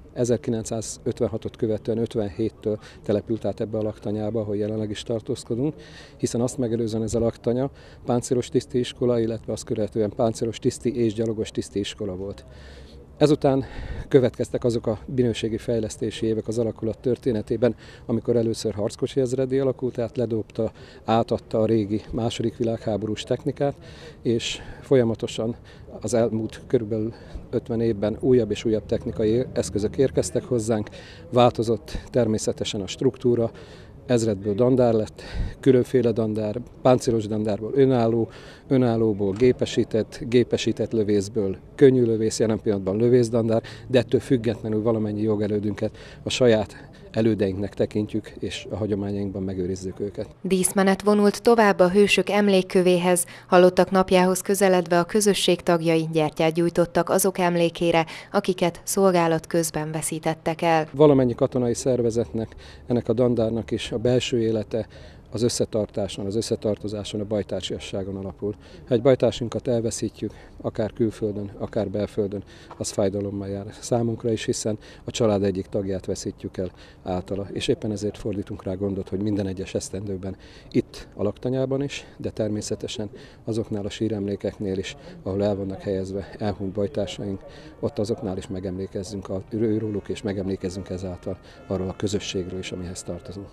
ezerkilencszázötvenhatot követően ötvenhéttől települt át ebbe a laktanyába, ahol jelenleg is tartózkodunk, hiszen azt megelőzően ez a laktanya páncélos tiszti iskola, illetve azt követően páncélos tiszti és gyalogos tiszti iskola volt. Ezután következtek azok a minőségi fejlesztési évek az alakulat történetében, amikor először harckocsi ezredi alakult, tehát ledobta, átadta a régi második világháborús technikát, és folyamatosan az elmúlt körülbelül ötven évben újabb és újabb technikai eszközök érkeztek hozzánk, változott természetesen a struktúra, ezredből dandár lett, különféle dandár, páncélos dandárból önálló, önállóból gépesített, gépesített lövészből könnyű lövész, jelen pillanatban lövészdandár, de ettől függetlenül valamennyi jogelődünket a saját elődeinknek tekintjük, és a hagyományainkban megőrizzük őket. Díszmenet vonult tovább a hősök emlékkövéhez, halottak napjához közeledve a közösség tagjai gyertyát gyújtottak azok emlékére, akiket szolgálat közben veszítettek el. Valamennyi katonai szervezetnek, ennek a dandárnak is a belső élete az összetartáson, az összetartozáson, a bajtársiasságon alapul. Ha egy bajtársunkat elveszítjük, akár külföldön, akár belföldön, az fájdalommal jár számunkra is, hiszen a család egyik tagját veszítjük el általa. És éppen ezért fordítunk rá gondot, hogy minden egyes esztendőben itt a laktanyában is, de természetesen azoknál a síremlékeknél is, ahol el vannak helyezve elhunyt bajtársaink, ott azoknál is megemlékezzünk a, őróluk, és megemlékezzünk ezáltal arról a közösségről is, amihez tartozunk.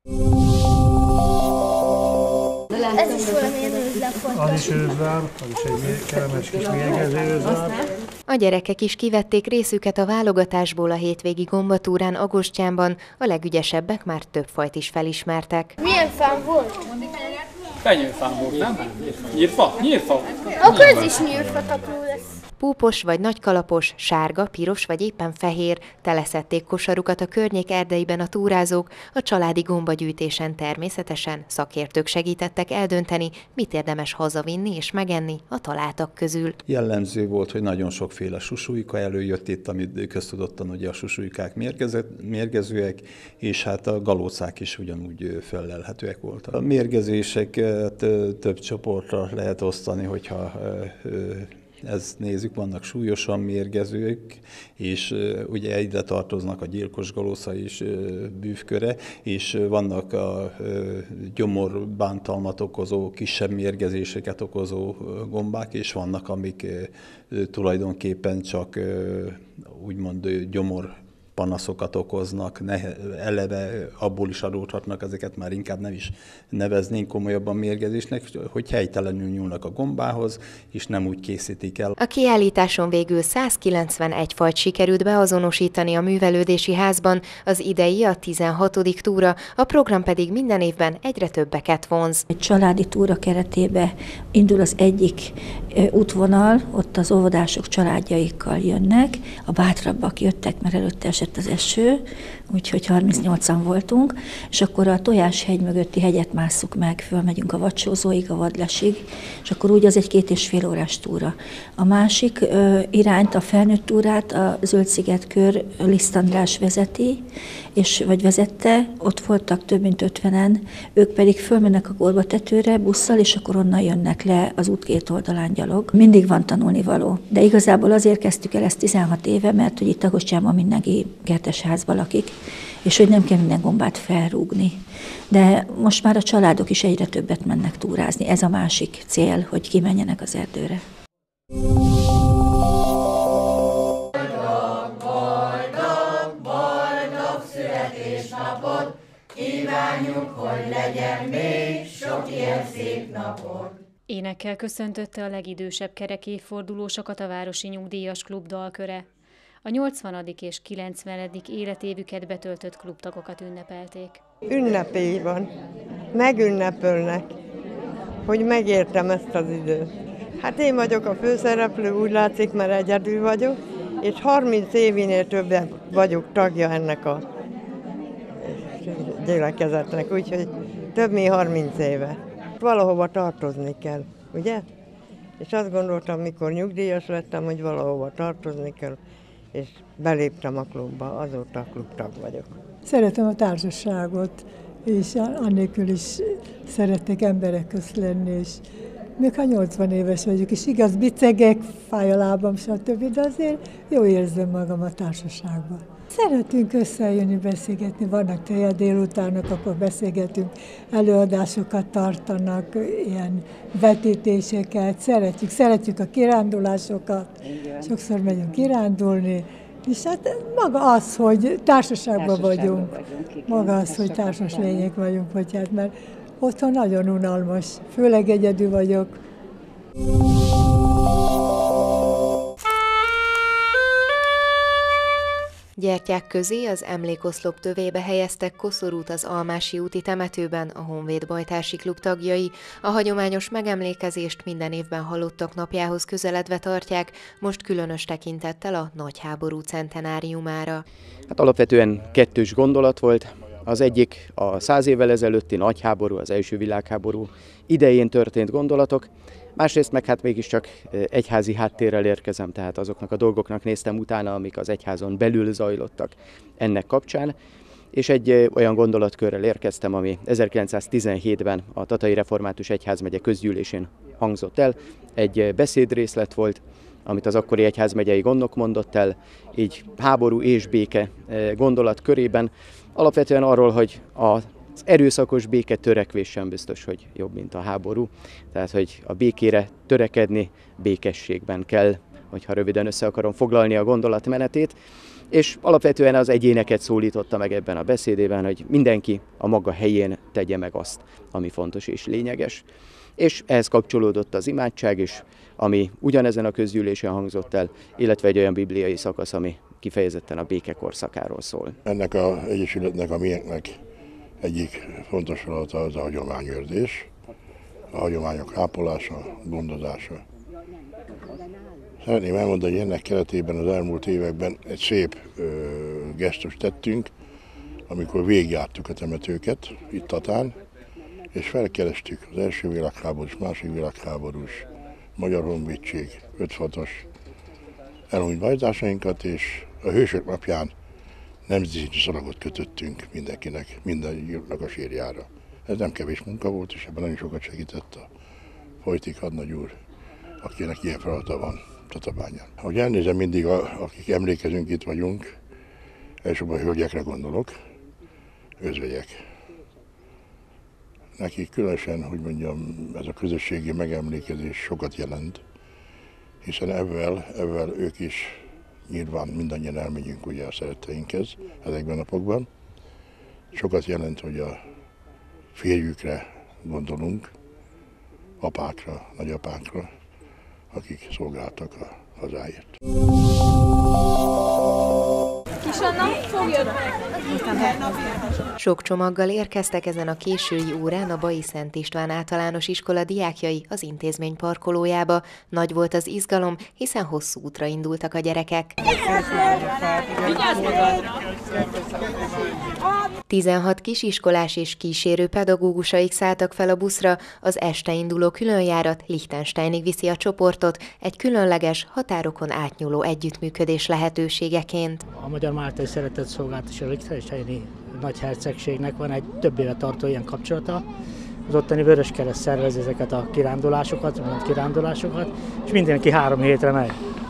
Ez is valamilyen őzlap. Az is őzlár, az is egy kellemes kis mérgező őzlár. A gyerekek is kivették részüket a válogatásból a hétvégi gombatúrán Agostyánban, a legügyesebbek már több fajt is felismertek. Milyen fám volt? Fenyőfám volt, nem? Nyírfa? Nyírfa? Akkor ez is nyírfa tapró lesz. Púpos vagy nagykalapos, sárga, piros vagy éppen fehér, teleszették kosarukat a környék erdeiben a túrázók, a családi gombagyűjtésen természetesen szakértők segítettek eldönteni, mit érdemes hazavinni és megenni a találtak közül. Jellemző volt, hogy nagyon sokféle susúlyka előjött itt, amit köztudottan ugye a susúlykák mérgezőek, és hát a galócák is ugyanúgy fellelhetőek voltak. A mérgezéseket több csoportra lehet osztani, hogyha ezt nézzük, vannak súlyosan mérgezők, és uh, ugye ide tartoznak a gyilkos galóca és uh, bűvköre, és vannak a uh, gyomorbántalmat okozó, kisebb mérgezéseket okozó uh, gombák, és vannak, amik uh, tulajdonképpen csak uh, úgymond uh, gyomor panaszokat okoznak, eleve abból is adódhatnak, ezeket már inkább nem is neveznénk komolyabban mérgezésnek, hogy helytelenül nyúlnak a gombához, és nem úgy készítik el. A kiállításon végül százkilencvenegy fajt sikerült beazonosítani a művelődési házban, az idei a tizenhatodik túra, a program pedig minden évben egyre többeket vonz. Egy családi túra keretében indul az egyik útvonal, ott az óvodások családjaikkal jönnek, a bátrabbak jöttek, mert előtte esetleg esett az eső, úgyhogy harmincnyolcan voltunk, és akkor a Tojáshegy mögötti hegyet másszuk meg, fölmegyünk a Vadsózóig, a Vadlesig, és akkor úgy az egy két és fél órás túra. A másik ö, irányt, a felnőtt túrát a Zöldszigetkör Liszt András vezeti, és, vagy vezette, ott voltak több mint ötvenen, ők pedig fölmennek a Gorbatetőre busszal, és akkor onnan jönnek le az út két oldalán gyalog. Mindig van tanulnivaló, de igazából azért kezdtük el ezt tizenhat éve, mert hogy itt Agostyában mindenki kertesházban lakik, és hogy nem kell minden gombát felrúgni. De most már a családok is egyre többet mennek túrázni. Ez a másik cél, hogy kimenjenek az erdőre. Kívánjuk, hogy legyen még sok ilyen szép napot. Énekkel köszöntötte a legidősebb kerekévfordulósokat a Városi Nyugdíjas Klub dalköre. A nyolcvanadik és kilencvenedik életévüket betöltött klubtagokat ünnepelték. Ünnepély van. Megünnepölnek, hogy megértem ezt az időt. Hát én vagyok a főszereplő, úgy látszik, mert egyedül vagyok, és harminc évinél többen vagyok tagja ennek a gyülekezetnek, úgyhogy több mint harminc éve. Valahova tartozni kell, ugye? És azt gondoltam, mikor nyugdíjas lettem, hogy valahova tartozni kell, és beléptem a klubba, azóta a klubtag vagyok. Szeretem a társaságot, és annélkül is szeretnék emberek közt lenni, és még ha nyolcvan éves vagyok, és igaz, bicegek, fáj a lábam, stb., de azért jó érzem magam a társaságban. Szeretünk összejönni, beszélgetni, vannak teje délutánok, akkor beszélgetünk, előadásokat tartanak, ilyen vetítéseket, szeretjük, szeretjük a kirándulásokat, sokszor megyünk kirándulni, és hát maga az, hogy társaságban vagyunk, vagyunk maga az, hogy társas lények vagyunk, hogy hát, mert otthon nagyon unalmas, főleg egyedül vagyok. Gyertyák közé az emlékoszlop tövébe helyeztek koszorút az Almási úti temetőben a Honvéd Bajtársi Klub tagjai. A hagyományos megemlékezést minden évben halottak napjához közeledve tartják, most különös tekintettel a nagyháború centenáriumára. Hát alapvetően kettős gondolat volt. Az egyik a száz évvel ezelőtti nagyháború, az első világháború idején történt gondolatok, másrészt meg hát mégiscsak egyházi háttérrel érkezem, tehát azoknak a dolgoknak néztem utána, amik az egyházon belül zajlottak ennek kapcsán, és egy olyan gondolatkörrel érkeztem, ami ezerkilencszáztizenhétben a Tatai Református Egyházmegye közgyűlésén hangzott el. Egy beszédrészlet volt, amit az akkori egyházmegyei gondnok mondott el, így háború és béke gondolatkörében, alapvetően arról, hogy a az erőszakos béke törekvés sem biztos, hogy jobb, mint a háború. Tehát, hogy a békére törekedni békességben kell, hogyha röviden össze akarom foglalni a gondolatmenetét. És alapvetően az egyéneket szólította meg ebben a beszédében, hogy mindenki a maga helyén tegye meg azt, ami fontos és lényeges. És ehhez kapcsolódott az imádság is, ami ugyanezen a közgyűlésen hangzott el, illetve egy olyan bibliai szakasz, ami kifejezetten a béke korszakáról szól. Ennek az egyesületnek, a miénknek egyik fontos feladata az a hagyományőrzés, a hagyományok ápolása, gondozása. Szeretném elmondani, hogy ennek keretében az elmúlt években egy szép ö, gesztust tettünk, amikor végigjártuk a temetőket itt Tatán, és felkerestük az első világháborús, második világháborús, Magyar Honvédség ötvenhatos elhunyt bajtásainkat, és a Hősök napján nemzeti szalagot kötöttünk mindenkinek, mindannyiunknak a sírjára. Ez nem kevés munka volt, és ebben nagyon sokat segített a Hojtik hadnagy úr, akinek ilyen feladata van Tatabányán. Ahogy elnézem, mindig, a, akik emlékezünk, itt vagyunk, elsősorban a hölgyekre gondolok, özvegyek. Nekik különösen, hogy mondjam, ez a közösségi megemlékezés sokat jelent, hiszen ebben, ebben ők is nyilván mindannyian elmegyünk ugye a szeretteinkhez ezekben a napokban. Sokat jelent, hogy a férjükre gondolunk, apákra, nagyapákra, akik szolgáltak a hazáért. Kis Anna, fogjon! Sok csomaggal érkeztek ezen a késői órán a Bai Szent István általános iskola diákjai az intézmény parkolójába. Nagy volt az izgalom, hiszen hosszú útra indultak a gyerekek. tizenhat kisiskolás és kísérő pedagógusaik szálltak fel a buszra, az este induló különjárat Liechtensteinig viszi a csoportot egy különleges, határokon átnyúló együttműködés lehetőségeként. A Magyar Máltai Szeretetszolgálat és a Liechtensteini Nagyhercegségnek van egy több éve tartó ilyen kapcsolata. Az ottani Vöröskereszt szervezi ezeket a kirándulásokat, mint kirándulásokat, és mindenki három hétre megy.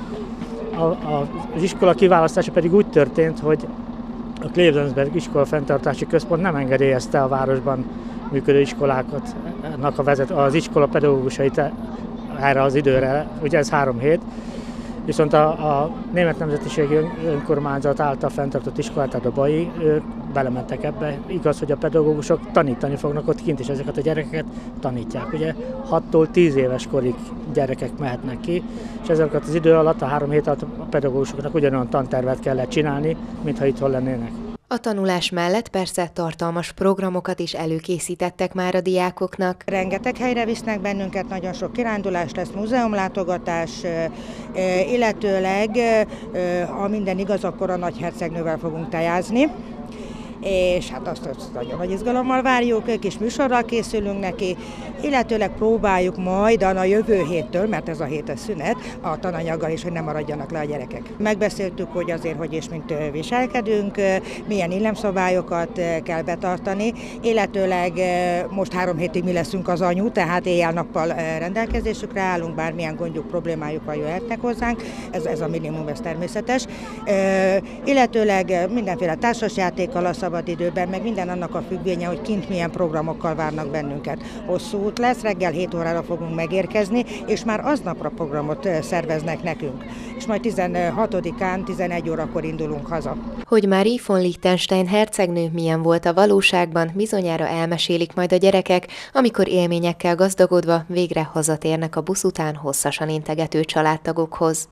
A, a, az iskola kiválasztása pedig úgy történt, hogy a Klebensberg Iskola Fenntartási Központ nem engedélyezte a városban működő iskolákat, a vezet, az iskola pedagógusait erre az időre, ugye ez három hét, viszont a, a Német Nemzetiségi Önkormányzat által fenntartott iskolát, tehát a Bai, ők belementek ebbe. Igaz, hogy a pedagógusok tanítani fognak ott kint, és ezeket a gyerekeket tanítják. Ugye hattól tíz éves korig gyerekek mehetnek ki, és ezeket az idő alatt, a három hét alatt a pedagógusoknak ugyanolyan tantervet kellett csinálni, mintha itthon lennének. A tanulás mellett persze tartalmas programokat is előkészítettek már a diákoknak. Rengeteg helyre visznek bennünket, nagyon sok kirándulás lesz, múzeumlátogatás, illetőleg, ha minden igaz, akkor a nagyhercegnővel fogunk tejázni. És hát azt, azt nagyon nagy izgalommal várjuk, kis műsorral készülünk neki, illetőleg próbáljuk majd a jövő héttől, mert ez a hét ez szünet, a tananyaggal is, hogy nem maradjanak le a gyerekek. Megbeszéltük, hogy azért, hogy és mint viselkedünk, milyen illemszabályokat kell betartani, illetőleg most három hétig mi leszünk az anyu, tehát éjjel-nappal rendelkezésükre állunk, bármilyen gondjuk, problémájuk van, jöhetnek hozzánk, ez, ez a minimum, ez természetes. Illetőleg mindenféle társasjátékkal, a szabadidőben, meg minden annak a függvénye, hogy kint milyen programokkal várnak bennünket. Hosszú út lesz, reggel hét órára fogunk megérkezni, és már aznapra programot szerveznek nekünk. És majd tizenhatodikán tizenegy órakor indulunk haza. Hogy Marie von Liechtenstein hercegnő milyen volt a valóságban, bizonyára elmesélik majd a gyerekek, amikor élményekkel gazdagodva végre hazatérnek a busz után hosszasan integető családtagokhoz.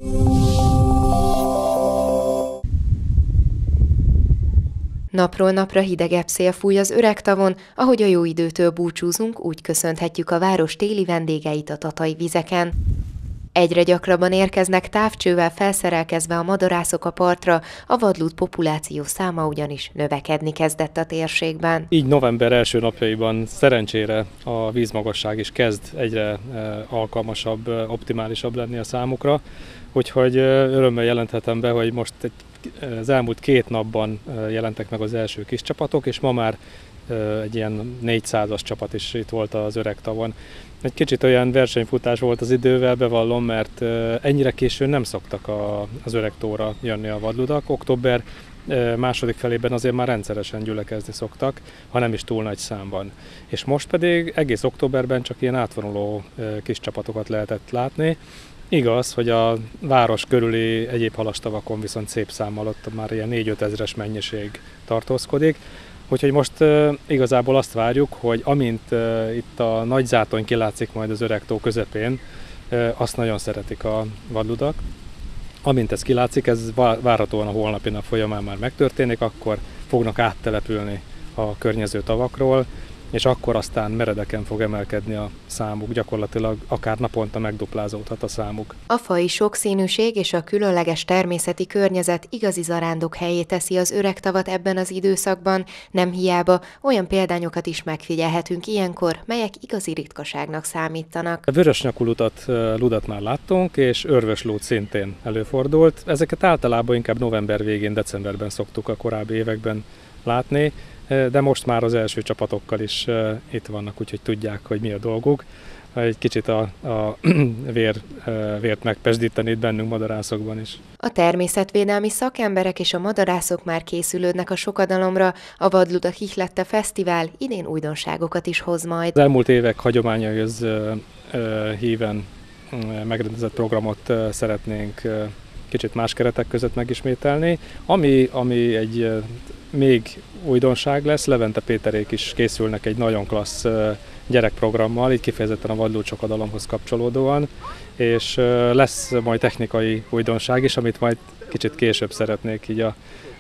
Napról napra hidegebb szél fúj az Öregtavon, ahogy a jó időtől búcsúzunk, úgy köszönhetjük a város téli vendégeit a tatai vizeken. Egyre gyakrabban érkeznek távcsővel felszerelkezve a madarászok a partra, a vadlúd populáció száma ugyanis növekedni kezdett a térségben. Így november első napjaiban szerencsére a vízmagasság is kezd egyre alkalmasabb, optimálisabb lenni a számukra, úgyhogy örömmel jelenthetem be, hogy most egy az elmúlt két napban jelentek meg az első kis csapatok, és ma már egy ilyen négyszázas csapat is itt volt az Öregtavon. Egy kicsit olyan versenyfutás volt az idővel, bevallom, mert ennyire későn nem szoktak az Öregtóra jönni a vadludak. Október második felében azért már rendszeresen gyülekezni szoktak, ha nem is túl nagy számban. És most pedig egész októberben csak ilyen átvonuló kis csapatokat lehetett látni. Igaz, hogy a város körüli egyéb halastavakon viszont szép számmal ott már ilyen négy-öt ezres mennyiség tartózkodik. Úgyhogy most uh, igazából azt várjuk, hogy amint uh, itt a nagy zátony kilátszik majd az Öregtó közepén, uh, azt nagyon szeretik a vadludak. Amint ez kilátszik, ez várhatóan a holnapi nap folyamán már megtörténik, akkor fognak áttelepülni a környező tavakról, és akkor aztán meredeken fog emelkedni a számuk, gyakorlatilag akár naponta megduplázódhat a számuk. A faji sokszínűség és a különleges természeti környezet igazi zarándok helyé teszi az Öregtavat ebben az időszakban, nem hiába olyan példányokat is megfigyelhetünk ilyenkor, melyek igazi ritkaságnak számítanak. A vörösnyakú ludat, ludat már láttunk, és örvöslúd szintén előfordult. Ezeket általában inkább november végén, decemberben szoktuk a korábbi években látni, de most már az első csapatokkal is uh, itt vannak, úgyhogy tudják, hogy mi a dolguk. Egy kicsit a, a vér, uh, vért megpesdíteni itt bennünk madarászokban is. A természetvédelmi szakemberek és a madarászok már készülődnek a sokadalomra, a Vadludak Ihlette Fesztivál idén újdonságokat is hoz majd. Az elmúlt évek hagyományaihoz uh, uh, híven uh, megrendezett programot uh, szeretnénk uh, kicsit más keretek között megismételni, ami, ami egy uh, még újdonság lesz, Levente Péterék is készülnek egy nagyon klassz gyerekprogrammal, így kifejezetten a vadlúd sokadalomhoz kapcsolódóan, és lesz majd technikai újdonság is, amit majd kicsit később szeretnék így a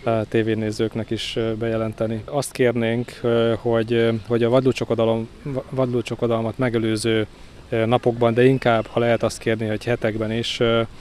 tévénézőknek is bejelenteni. Azt kérnénk, hogy, hogy a vadlúcsokodalom, vadlúcsokodalmat megelőző napokban, de inkább, ha lehet azt kérni, hogy hetekben is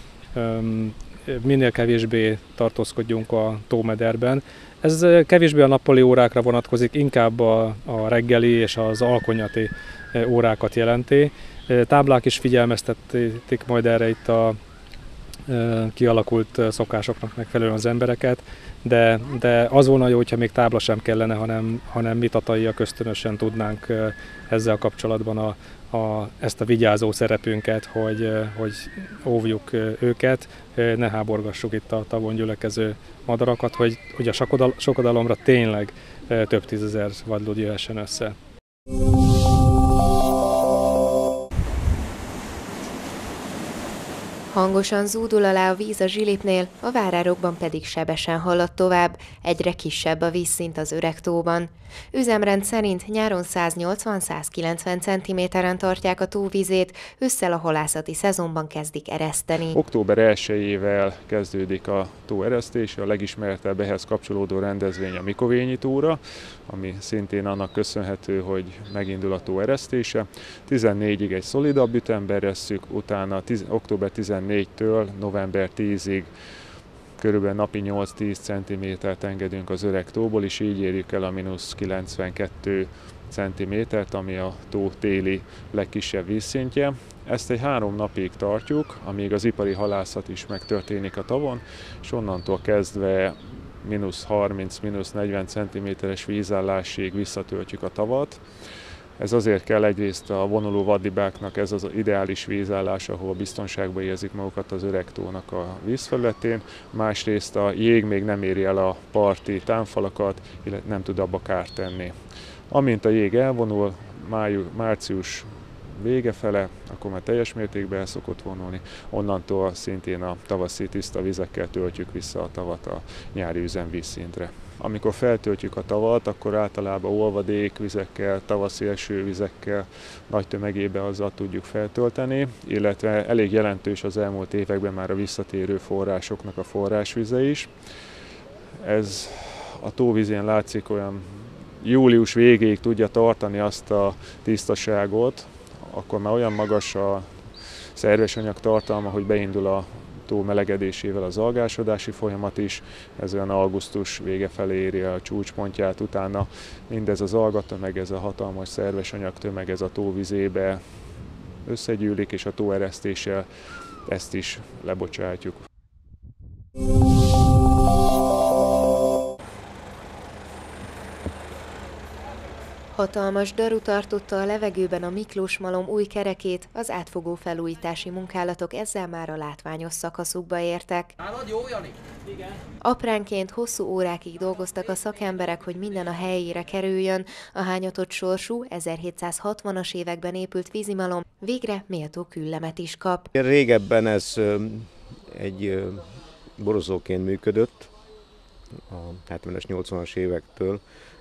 minél kevésbé tartózkodjunk a tómederben. Ez kevésbé a nappali órákra vonatkozik, inkább a, a reggeli és az alkonyati órákat jelenti. Táblák is figyelmeztetik majd erre itt a kialakult szokásoknak megfelelően az embereket, de, de az volna jó, hogyha még tábla sem kellene, hanem, hanem mi tataiak ösztönösen tudnánk ezzel kapcsolatban a, a, ezt a vigyázó szerepünket, hogy, hogy óvjuk őket, ne háborgassuk itt a tavon gyülekező madarakat, hogy, hogy a sokodalomra tényleg több tízezer vadlúd jöhessen össze. Hangosan zúdul alá a víz a Zsilipnél, a várárokban pedig sebesen halad tovább, egyre kisebb a vízszint az Öreg tóban. Üzemrend szerint nyáron száznyolcvan-százkilencven centiméteren tartják a tóvizét, ősszel a halászati szezonban kezdik ereszteni. Október elsejével kezdődik a tó eresztése, a legismertebb ehhez kapcsolódó rendezvény a Mikovényi tóra, ami szintén annak köszönhető, hogy megindul a tó eresztése. tizennégyig egy szolidabb ütemben eresszük, utána október tizennégytől november tízig körülbelül napi nyolc-tíz centimétert engedünk az Öreg tóból, és így érjük el a mínusz kilencvenkettő centimétert, ami a tó téli legkisebb vízszintje. Ezt egy három napig tartjuk, amíg az ipari halászat is megtörténik a tavon, és onnantól kezdve mínusz harminc, mínusz negyven centiméteres vízállásig visszatöltjük a tavat. Ez azért kell, egyrészt a vonuló vadlibáknak ez az ideális vízállás, ahol biztonságban érzik magukat az Öreg tónak a vízfelületén, másrészt a jég még nem éri el a parti támfalakat, illetve nem tud abba kárt tenni. Amint a jég elvonul, májú, március vége fele, akkor már teljes mértékben el szokott vonulni, onnantól szintén a tavaszi tiszta vizekkel töltjük vissza a tavat a nyári üzemvízszintre. Amikor feltöltjük a tavat, akkor általában olvadékvizekkel, tavaszi esővizekkel, nagy tömegében azzal tudjuk feltölteni, illetve elég jelentős az elmúlt években már a visszatérő forrásoknak a forrásvize is. Ez a tóvizén látszik, olyan július végéig tudja tartani azt a tisztaságot, akkor már olyan magas a szerves anyag tartalma, hogy beindul a tó melegedésével az algásodási folyamat is, ez olyan augusztus vége felé éri a csúcspontját, utána mindez az algatömeg, ez a hatalmas szerves anyagtömeg, ez a tóvizébe összegyűlik, és a tó eresztéssel ezt is lebocsátjuk. Hatalmas daru tartotta a levegőben a Miklós-malom új kerekét, az átfogó felújítási munkálatok ezzel már a látványos szakaszukba értek. Apránként hosszú órákig dolgoztak a szakemberek, hogy minden a helyére kerüljön. A hányatott sorsú, ezerhétszázhatvanas években épült vízimalom végre méltó küllemet is kap. Régebben ez egy borozóként működött, a hetvenes, nyolcvanas évektől.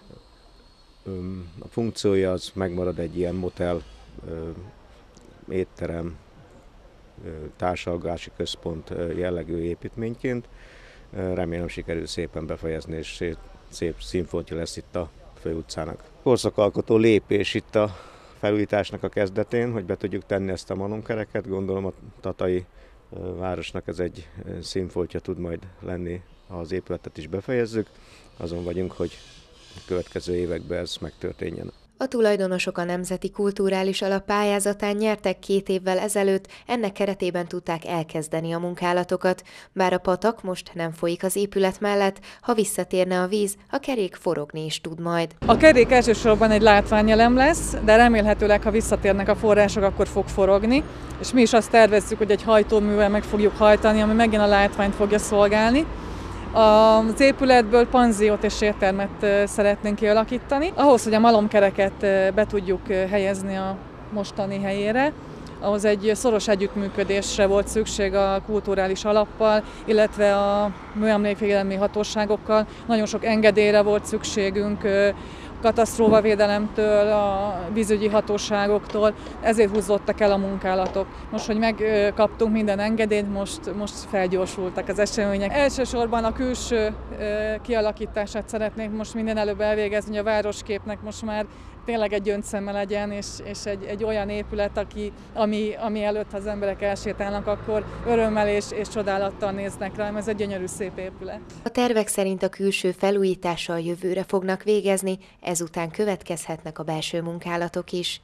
A funkciója az megmarad egy ilyen motel, étterem, társalgási központ jellegű építményként. Remélem sikerül szépen befejezni, és szép színfoltja lesz itt a főutcának. Korszakalkotó lépés itt a felújításnak a kezdetén, hogy be tudjuk tenni ezt a malomkereket. Gondolom a tatai városnak ez egy színfoltja tud majd lenni, ha az épületet is befejezzük. Azon vagyunk, hogy a következő években ez megtörténjen. A tulajdonosok a Nemzeti Kulturális Alap pályázatán nyertek két évvel ezelőtt, ennek keretében tudták elkezdeni a munkálatokat. Bár a patak most nem folyik az épület mellett, ha visszatérne a víz, a kerék forogni is tud majd. A kerék elsősorban egy látványelem lesz, de remélhetőleg, ha visszatérnek a források, akkor fog forogni. És mi is azt tervezzük, hogy egy hajtóművel meg fogjuk hajtani, ami megint a látványt fogja szolgálni. Az épületből panziót és éttermet szeretnénk kialakítani. Ahhoz, hogy a malomkereket be tudjuk helyezni a mostani helyére, ahhoz egy szoros együttműködésre volt szükség a kulturális alappal, illetve a műemlékvédelmi hatóságokkal. Nagyon sok engedélyre volt szükségünk, katasztrófavédelemtől, a vízügyi hatóságoktól, ezért húzódtak el a munkálatok. Most, hogy megkaptunk minden engedélyt, most, most felgyorsultak az események. Elsősorban a külső kialakítását szeretnénk most minden előbb elvégezni, hogy a városképnek most már tényleg egy gyöngyszeme legyen, és, és egy, egy olyan épület, aki, ami, ami előtt az emberek elsétálnak, akkor örömmel és, és csodálattal néznek rá, ez egy gyönyörű szép épület. A tervek szerint a külső felújítással jövőre fognak végezni, ezután következhetnek a belső munkálatok is.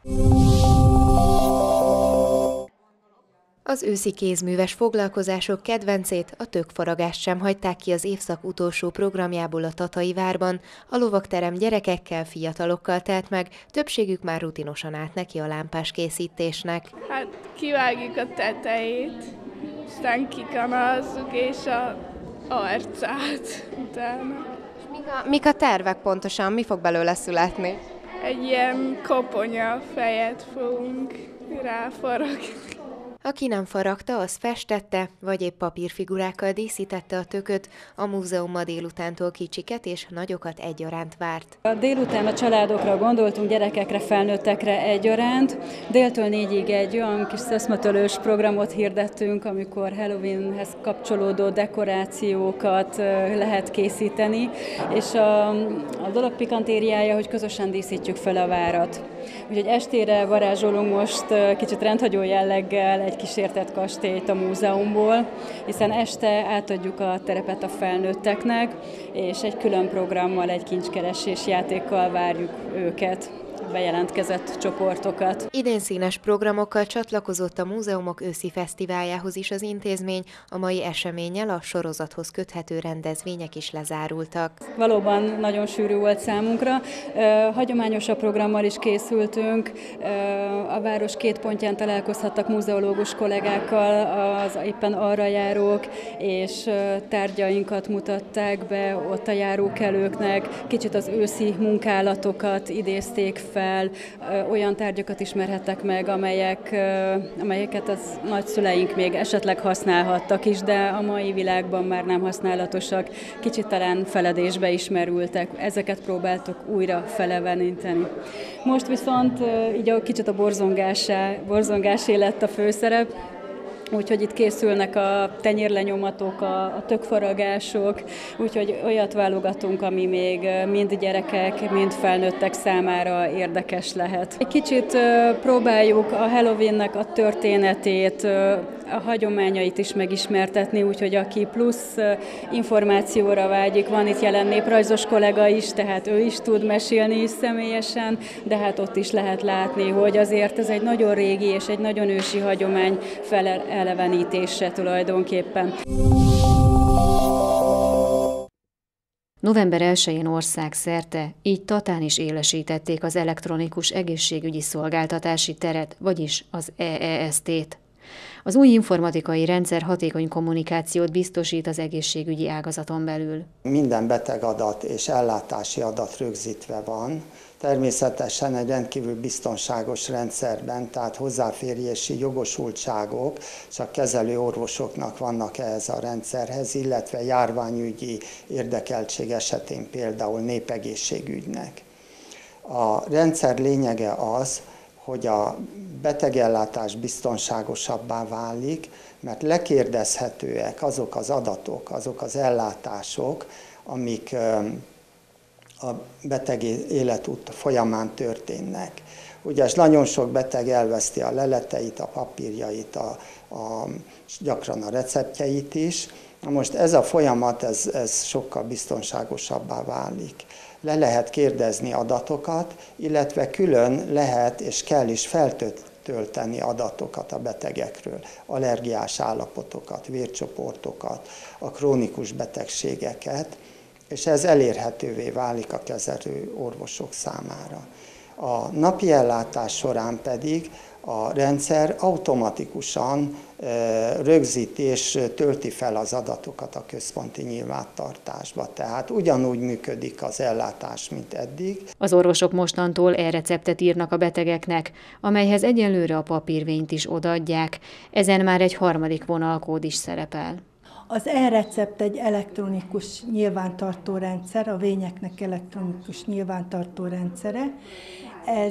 Az őszi kézműves foglalkozások kedvencét, a tökfaragást sem hagyták ki az évszak utolsó programjából a Tatai várban. A lovagterem gyerekekkel, fiatalokkal telt meg, többségük már rutinosan állt neki a lámpás készítésnek. Hát kivágjuk a tetejét, aztán kikanazzuk és a arcát utána. Mik a, mik a tervek pontosan? Mi fog belőle születni? Egy ilyen koponya fejet fogunk ráfaragni. Aki nem faragta, az festette, vagy épp papírfigurákkal díszítette a tököt, a múzeum ma délutántól kicsiket és nagyokat egyaránt várt. A délután a családokra gondoltunk, gyerekekre, felnőttekre egyaránt. Déltől négyig egy olyan kis szeszmatölős programot hirdettünk, amikor Halloweenhez kapcsolódó dekorációkat lehet készíteni, és a, a dolog pikantériája, hogy közösen díszítjük fel a várat. Úgyhogy estére varázsolunk most kicsit rendhagyó jelleggel egy kísértett kastélyt a múzeumból, hiszen este átadjuk a terepet a felnőtteknek, és egy külön programmal, egy kincskeresés játékkal várjuk őket, bejelentkezett csoportokat. Idén színes programokkal csatlakozott a Múzeumok őszi fesztiváljához is az intézmény, a mai eseménnyel a sorozathoz köthető rendezvények is lezárultak. Valóban nagyon sűrű volt számunkra. Hagyományosabb programmal is készültünk. A város két pontján találkozhattak muzeológus kollégákkal, az éppen arra járók, és tárgyainkat mutatták be ott a járókelőknek. Kicsit az őszi munkálatokat idézték fel, olyan tárgyakat ismerhettek meg, amelyek, amelyeket az nagyszüleink még esetleg használhattak is, de a mai világban már nem használatosak, kicsit talán feledésbe ismerültek. Ezeket próbáltuk újra feleveníteni. Most viszont így a kicsit a borzongásé lett a főszerep, úgyhogy itt készülnek a tenyérlenyomatok, a, a tökfaragások, úgyhogy olyat válogatunk, ami még mind gyerekek, mind felnőttek számára érdekes lehet. Egy kicsit próbáljuk a Halloweennek a történetét, a hagyományait is megismertetni, úgyhogy aki plusz információra vágyik, van itt jelen néprajzos kollega is, tehát ő is tud mesélni is személyesen, de hát ott is lehet látni, hogy azért ez egy nagyon régi és egy nagyon ősi hagyomány felelevenítése tulajdonképpen. November elsején országszerte, így Tatán is élesítették az elektronikus egészségügyi szolgáltatási teret, vagyis az E E S T-t. Az új informatikai rendszer hatékony kommunikációt biztosít az egészségügyi ágazaton belül. Minden betegadat és ellátási adat rögzítve van, természetesen egy rendkívül biztonságos rendszerben, tehát hozzáférési jogosultságok csak kezelő orvosoknak vannak ehhez a rendszerhez, illetve járványügyi érdekeltség esetén például népegészségügynek. A rendszer lényege az, hogy a betegellátás biztonságosabbá válik, mert lekérdezhetőek azok az adatok, azok az ellátások, amik a beteg életút folyamán történnek. Ugye nagyon sok beteg elveszti a leleteit, a papírjait, a, a, gyakran a receptjeit is. Na most ez a folyamat, ez, ez sokkal biztonságosabbá válik. Le lehet kérdezni adatokat, illetve külön lehet és kell is feltölteni adatokat a betegekről, allergiás állapotokat, vércsoportokat, a krónikus betegségeket, és ez elérhetővé válik a kezelő orvosok számára. A napi ellátás során pedig a rendszer automatikusan rögzíti és tölti fel az adatokat a központi nyilvántartásba. Tehát ugyanúgy működik az ellátás, mint eddig. Az orvosok mostantól e-receptet írnak a betegeknek, amelyhez egyelőre a papírvényt is odaadják. Ezen már egy harmadik vonalkód is szerepel. Az e-recept egy elektronikus nyilvántartó rendszer, a vényeknek elektronikus nyilvántartó rendszere. Ez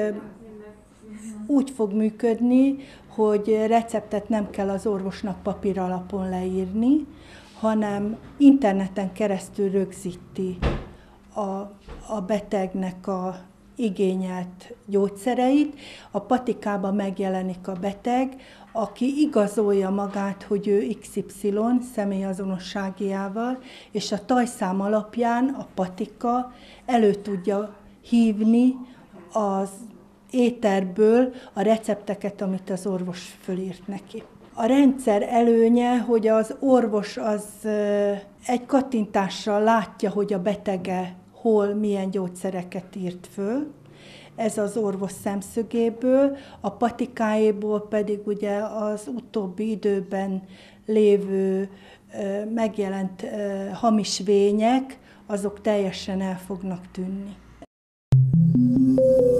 úgy fog működni, hogy receptet nem kell az orvosnak papír alapon leírni, hanem interneten keresztül rögzíti a, a betegnek a igényelt gyógyszereit. A patikában megjelenik a beteg, aki igazolja magát, hogy ő iksz ipszilon személyazonosságiával, és a tajszám alapján a patika elő tudja hívni az éterből a recepteket, amit az orvos fölírt neki. A rendszer előnye, hogy az orvos az egy kattintással látja, hogy a betege hol milyen gyógyszereket írt föl. Ez az orvos szemszögéből, a patikáéból pedig ugye az utóbbi időben lévő megjelent hamis vények, azok teljesen el fognak tűnni.